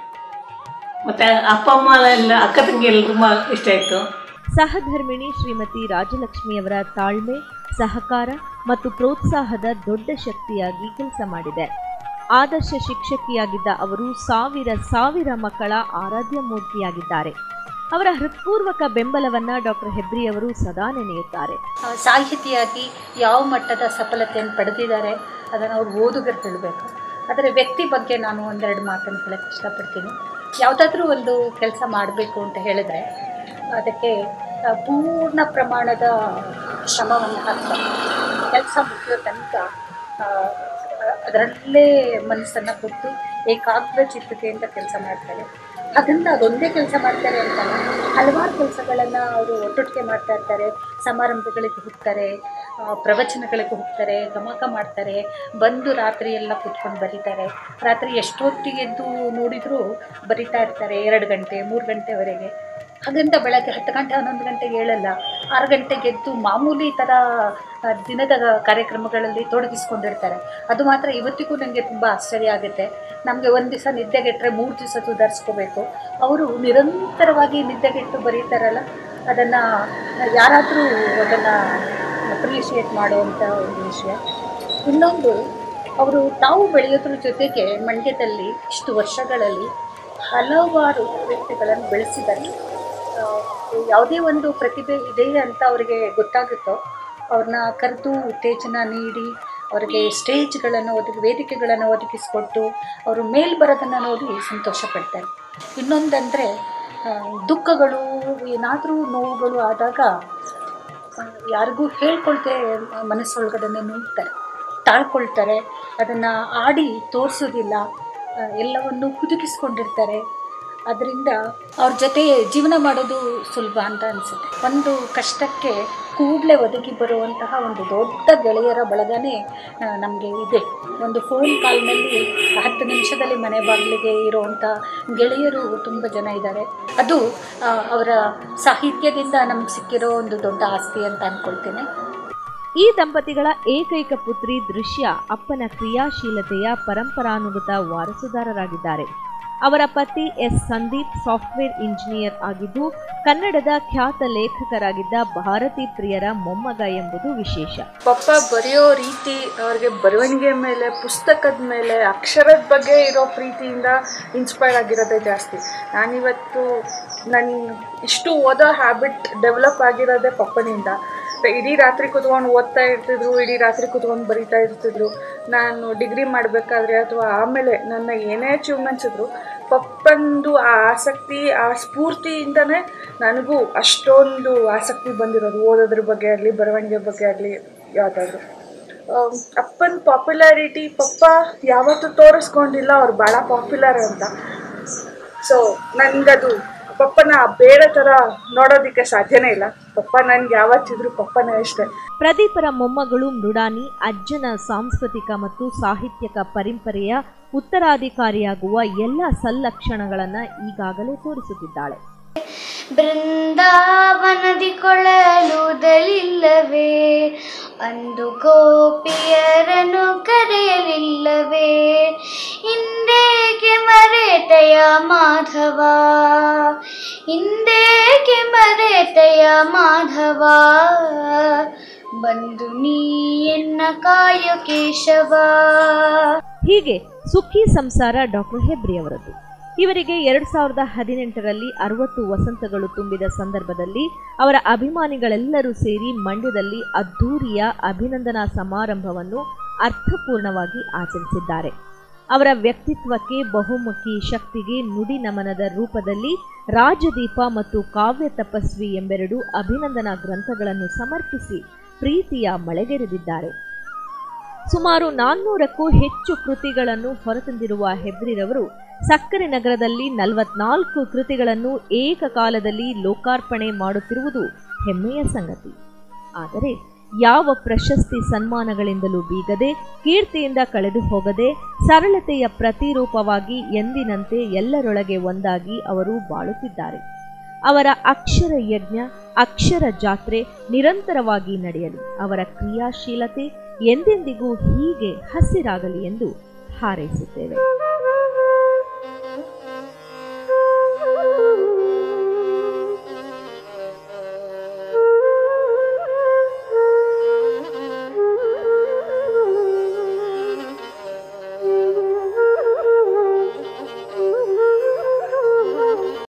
ಮತ್ತು ಅಪ್ಪ ಅಮ್ಮ ಎಲ್ಲ ಅಕ್ಕ ತಂಗಿ ಎಲ್ಲ ತುಂಬ ಇಷ್ಟ ಇತ್ತು. ಸಹಧರ್ಮಿಣಿ ಶ್ರೀಮತಿ ರಾಜಲಕ್ಷ್ಮಿಯವರ ತಾಳ್ಮೆ, ಸಹಕಾರ ಮತ್ತು ಪ್ರೋತ್ಸಾಹದ ದೊಡ್ಡ ಶಕ್ತಿಯಾಗಿ ಕೆಲಸ ಮಾಡಿದೆ. ಆದರ್ಶ ಶಿಕ್ಷಕಿಯಾಗಿದ್ದ ಅವರು ಸಾವಿರ ಸಾವಿರ ಮಕ್ಕಳ ಆರಾಧ್ಯ ಮೂರ್ತಿಯಾಗಿದ್ದಾರೆ. ಅವರ ಹೃತ್ಪೂರ್ವಕ ಬೆಂಬಲವನ್ನ ಡಾಕ್ಟರ್ ಹೆಬ್ರಿ ಅವರು ಸದಾ ನೆನೆಯುತ್ತಾರೆ. ಸಾಹಿತಿಯಾಗಿ ಯಾವ ಮಟ್ಟದ ಸಫಲತೆಯನ್ನು ಪಡೆದಿದ್ದಾರೆ ಅದನ್ನು ಅವ್ರು ಓದುಗರು ಹೇಳಬೇಕು. ಆದರೆ ವ್ಯಕ್ತಿ ಬಗ್ಗೆ ನಾನು ಒಂದೆರಡು ಮಾತನ್ನು ಹೇಳಕ್ಕೆ ಇಷ್ಟಪಡ್ತೀನಿ. ಯಾವುದಾದ್ರೂ ಒಂದು ಕೆಲಸ ಮಾಡಬೇಕು ಅಂತ ಹೇಳಿದ್ರೆ ಅದಕ್ಕೆ ಪೂರ್ಣ ಪ್ರಮಾಣದ ಶ್ರಮವನ್ನು ಹಾಕ್ತಾರೆ. ಕೆಲಸ ಮುಗಿಯೋ ತನಕ ಅದರಲ್ಲೇ ಮನಸ್ಸನ್ನು ಕೊಟ್ಟು ಏಕಾಗ್ರ ಚಿತ್ತತೆಯಿಂದ ಕೆಲಸ ಮಾಡ್ತಾರೆ. ಅದನ್ನು ಅದೊಂದೇ ಕೆಲಸ ಮಾಡ್ತಾರೆ ಅಂತಲ್ಲ, ಹಲವಾರು ಕೆಲಸಗಳನ್ನು ಅವರು ಒಟ್ಟೊಟ್ಟಿಗೆ ಮಾಡ್ತಾ ಇರ್ತಾರೆ. ಸಮಾರಂಭಗಳಿಗೆ ಹೋಗ್ತಾರೆ, ಪ್ರವಚನಗಳಿಗೆ ಹೋಗ್ತಾರೆ, ಗಮಕ ಮಾಡ್ತಾರೆ, ಬಂದು ರಾತ್ರಿ ಎಲ್ಲ ಕೂತ್ಕೊಂಡು ಬರೀತಾರೆ. ರಾತ್ರಿ ಎಷ್ಟೊತ್ತಿಗೆ ಎದ್ದು ನೋಡಿದರೂ ಬರಿತಾ ಇರ್ತಾರೆ, ಎರಡು ಗಂಟೆ ಮೂರು ಗಂಟೆವರೆಗೆ. ಹಾಗಂತ ಬೆಳಗ್ಗೆ ಹತ್ತು ಗಂಟೆ ಹನ್ನೊಂದು ಗಂಟೆಗೆ ಹೇಳಲ್ಲ, ಆರು ಗಂಟೆಗೆ ಎದ್ದು ಮಾಮೂಲಿ ಥರ ದಿನದ ಕಾರ್ಯಕ್ರಮಗಳಲ್ಲಿ ತೊಡಗಿಸ್ಕೊಂಡಿರ್ತಾರೆ. ಅದು ಮಾತ್ರ ಇವತ್ತಿಗೂ ನನಗೆ ತುಂಬ ಆಶ್ಚರ್ಯ ಆಗುತ್ತೆ. ನಮಗೆ ಒಂದು ದಿವಸ ನಿದ್ದೆಗೆಟ್ಟರೆ ಮೂರು ದಿವಸ ಸುಧಾರಿಸ್ಕೋಬೇಕು. ಅವರು ನಿರಂತರವಾಗಿ ನಿದ್ದೆಗೆಟ್ಟು ಬರೀತಾರಲ್ಲ, ಅದನ್ನು ಯಾರಾದರೂ ಅದನ್ನು ಅಪ್ರಿಷಿಯೇಟ್ ಮಾಡುವಂಥ ಒಂದು ವಿಷಯ. ಇನ್ನೊಂದು, ಅವರು ತಾವು ಬೆಳೆಯೋದ್ರ ಜೊತೆಗೆ ಮಂಡ್ಯದಲ್ಲಿ ಇಷ್ಟು ವರ್ಷಗಳಲ್ಲಿ ಹಲವಾರು ವ್ಯಕ್ತಿಗಳನ್ನು ಬೆಳೆಸಿದ್ದಾರೆ. ಯಾವುದೇ ಒಂದು ಪ್ರತಿಭೆ ಇದೆ ಅಂತ ಅವರಿಗೆ ಗೊತ್ತಾಗುತ್ತೋ ಅವ್ರನ್ನ ಕರೆದು ಉತ್ತೇಜನ ನೀಡಿ ಅವರಿಗೆ ಸ್ಟೇಜ್ಗಳನ್ನು ಒದಗಿ ವೇದಿಕೆಗಳನ್ನು ಒದಗಿಸಿಕೊಟ್ಟು ಅವರು ಮೇಲ್ ಬರೋದನ್ನು ನೋಡಿ ಸಂತೋಷ ಪಡ್ತಾರೆ. ಇನ್ನೊಂದಂದರೆ ದುಃಖಗಳು ಏನಾದರೂ ನೋವುಗಳು ಆದಾಗ ಯಾರಿಗೂ ಹೇಳ್ಕೊಳ್ತೆ ಮನಸ್ಸೊಳಗಡೆ ನುಗ್ತಾರೆ, ತಾಳ್ಕೊಳ್ತಾರೆ, ಅದನ್ನು ಆಡಿ ತೋರಿಸೋದಿಲ್ಲ, ಎಲ್ಲವನ್ನು ಹುದುಗಿಸ್ಕೊಂಡಿರ್ತಾರೆ. ಅದರಿಂದ ಅವ್ರ ಜೊತೆ ಜೀವನ ಮಾಡೋದು ಸುಲಭ ಅಂತ ಅನಿಸುತ್ತೆ. ಒಂದು ಕಷ್ಟಕ್ಕೆ ಕೂಡಲೇ ಒದಗಿ ಬರುವಂತಹ ಒಂದು ದೊಡ್ಡ ಗೆಳೆಯರ ಬಳಗನೇ ನಮಗೆ ಇದೆ. ಒಂದು ಫೋನ್ ಕಾಲ್ನಲ್ಲಿ ಹತ್ತು ನಿಮಿಷದಲ್ಲಿ ಮನೆ ಬಾಗಿಲಿಗೆ ಇರುವಂಥ ಗೆಳೆಯರು ತುಂಬ ಜನ ಇದ್ದಾರೆ. ಅದು ಅವರ ಸಾಹಿತ್ಯದಿಂದ ನಮ್ಗೆ ಸಿಕ್ಕಿರೋ ಒಂದು ದೊಡ್ಡ ಆಸ್ತಿ ಅಂತ ಅಂದ್ಕೊಳ್ತೇನೆ. ಈ ದಂಪತಿಗಳ ಏಕೈಕ ಪುತ್ರಿ ದೃಶ್ಯ ಅಪ್ಪನ ಕ್ರಿಯಾಶೀಲತೆಯ ಪರಂಪರಾನುಗತ ವಾರಸುದಾರರಾಗಿದ್ದಾರೆ. ಅವರ ಪತಿ ಎಸ್ ಸಂದೀಪ್ ಸಾಫ್ಟ್ವೇರ್ ಇಂಜಿನಿಯರ್ ಆಗಿದ್ದು ಕನ್ನಡದ ಖ್ಯಾತ ಲೇಖಕರಾಗಿದ್ದ ಭಾರತಿ ಪ್ರಿಯರ ಮೊಮ್ಮಗ ಎಂಬುದು ವಿಶೇಷ. ಪಪ್ಪ ಬರೆಯೋ ರೀತಿ, ಅವ್ರಿಗೆ ಬರವಣಿಗೆ ಮೇಲೆ, ಪುಸ್ತಕದ ಮೇಲೆ, ಅಕ್ಷರದ ಬಗ್ಗೆ ಇರೋ ಪ್ರೀತಿಯಿಂದ ಇನ್ಸ್ಪೈರ್ ಆಗಿರೋದೇ ಜಾಸ್ತಿ. ನಾನಿವತ್ತು ನನ್ನ ಇಷ್ಟು ಓದೋ ಹ್ಯಾಬಿಟ್ ಡೆವಲಪ್ ಆಗಿರೋದೇ ಪಪ್ಪನಿಂದ. ಇಡೀ ರಾತ್ರಿ ಕೂತ್ಕೊಂಡು ಓದ್ತಾ ಇರ್ತಿದ್ರು, ಇಡೀ ರಾತ್ರಿ ಕೂತ್ಕೊಂಡು ಬರೀತಾ ಇರ್ತಿದ್ರು. ನಾನು ಡಿಗ್ರಿ ಮಾಡಬೇಕಾದ್ರೆ ಅಥವಾ ಆಮೇಲೆ ನನ್ನ ಏನೇ ಅಚೀವ್ಮೆಂಟ್ಸ್ ಇದ್ರು, ಪಪ್ಪಂದು ಆ ಆಸಕ್ತಿ, ಆ ಸ್ಫೂರ್ತಿಯಿಂದನೇ ನನಗೂ ಅಷ್ಟೊಂದು ಆಸಕ್ತಿ ಬಂದಿರೋದು, ಓದೋದ್ರ ಬಗ್ಗೆ ಆಗಲಿ, ಬರವಣಿಗೆ ಬಗ್ಗೆ ಆಗಲಿ, ಯಾವುದಾದ್ರು. ಅಪ್ಪನ ಪಾಪ್ಯುಲಾರಿಟಿ ಪಪ್ಪ ಯಾವತ್ತೂ ತೋರಿಸ್ಕೊಂಡಿಲ್ಲ ಅವ್ರು ಭಾಳ ಪಾಪ್ಯುಲರ್ ಅಂತ. ಸೊ ನನಗದು ಪಪ್ಪನ ಬೇರೆ ಥರ ನೋಡೋದಕ್ಕೆ ಸಾಧ್ಯನೇ ಇಲ್ಲ. ಪಪ್ಪ ನನ್ಗೆ ಯಾವತ್ತಿದ್ರು ಪಪ್ಪನೇ ಅಷ್ಟೇ. ಪ್ರದೀಪರ ಮೊಮ್ಮಗಳು ಮೃಡಾನಿ ಅಜ್ಜನ ಸಾಂಸ್ಕೃತಿಕ ಮತ್ತು ಸಾಹಿತ್ಯಕ ಪರಂಪರೆಯ ಉತ್ತರಾಧಿಕಾರಿಯಾಗುವ ಎಲ್ಲ ಸಲ್ಲಕ್ಷಣಗಳನ್ನು ಈಗಾಗಲೇ ತೋರಿಸುತ್ತಿದ್ದಾಳೆ. ಬೃಂದಾವನದಿ ಕೊಳಲುವುದಲಿಲ್ಲವೇ, ಅಂದು ಗೋಪಿಯರನ್ನು ಕರೆಯಲಿಲ್ಲವೇ, ಹಿಂದೇಕೆ ಮರೆತೆಯ ಮಾಧವ, ಹಿಂದೇಕೆ ಮರೆತೆಯ ಮಾಧವ, ಬಂದು ನೀ ಎನ್ನ ಕಾಯೋ ಕೇಶವ. ಹೀಗೆ ಸುಖಿ ಸಂಸಾರ ಡಾಕ್ಟರ್ ಹೆಬ್ರಿ ಅವರದ್ದು. ಇವರಿಗೆ ಎರಡು ಸಾವಿರದ ಹದಿನೆಂಟರಲ್ಲಿ ಅರವತ್ತು ವಸಂತಗಳು ತುಂಬಿದ ಸಂದರ್ಭದಲ್ಲಿ ಅವರ ಅಭಿಮಾನಿಗಳೆಲ್ಲರೂ ಸೇರಿ ಮಂಡ್ಯದಲ್ಲಿ ಅದ್ಧೂರಿಯ ಅಭಿನಂದನಾ ಸಮಾರಂಭವನ್ನು ಅರ್ಥಪೂರ್ಣವಾಗಿ ಆಚರಿಸಿದ್ದಾರೆ. ಅವರ ವ್ಯಕ್ತಿತ್ವಕ್ಕೆ, ಬಹುಮುಖಿ ಶಕ್ತಿಗೆ ನುಡಿ ನಮನದ ರೂಪದಲ್ಲಿ ರಾಜದೀಪ ಮತ್ತು ಕಾವ್ಯ ತಪಸ್ವಿ ಎಂಬೆರಡು ಅಭಿನಂದನಾ ಗ್ರಂಥಗಳನ್ನು ಸಮರ್ಪಿಸಿ ಪ್ರೀತಿಯ ಮಳೆಗೆರೆದಿದ್ದಾರೆ. ಸುಮಾರು ನಾನ್ನೂರಕ್ಕೂ ಹೆಚ್ಚು ಕೃತಿಗಳನ್ನು ಹೊರತಂದಿರುವ ಹೆಬ್ರಿರವರು ಸಕ್ಕರೆ ನಗರದಲ್ಲಿ ನಲವತ್ನಾಲ್ಕು ಕೃತಿಗಳನ್ನು ಏಕಕಾಲದಲ್ಲಿ ಲೋಕಾರ್ಪಣೆ ಮಾಡುತ್ತಿರುವುದು ಹೆಮ್ಮೆಯ ಸಂಗತಿ. ಆದರೆ ಯಾವ ಪ್ರಶಸ್ತಿ ಸನ್ಮಾನಗಳಿಂದಲೂ ಬೀಗದೆ, ಕೀರ್ತಿಯಿಂದ ಕಳೆದು ಹೋಗದೆ, ಸರಳತೆಯ ಪ್ರತಿರೂಪವಾಗಿ ಎಂದಿನಂತೆ ಎಲ್ಲರೊಳಗೆ ಒಂದಾಗಿ ಅವರು ಬಾಳುತ್ತಿದ್ದಾರೆ. ಅವರ ಅಕ್ಷರ ಯಜ್ಞ, ಅಕ್ಷರ ಜಾತ್ರೆ ನಿರಂತರವಾಗಿ ನಡೆಯಲಿ. ಅವರ ಕ್ರಿಯಾಶೀಲತೆ ಎಂದೆಂದಿಗೂ ಹೀಗೆ ಹಸಿರಾಗಲಿ ಎಂದು ಹಾರೈಸುತ್ತೇವೆ.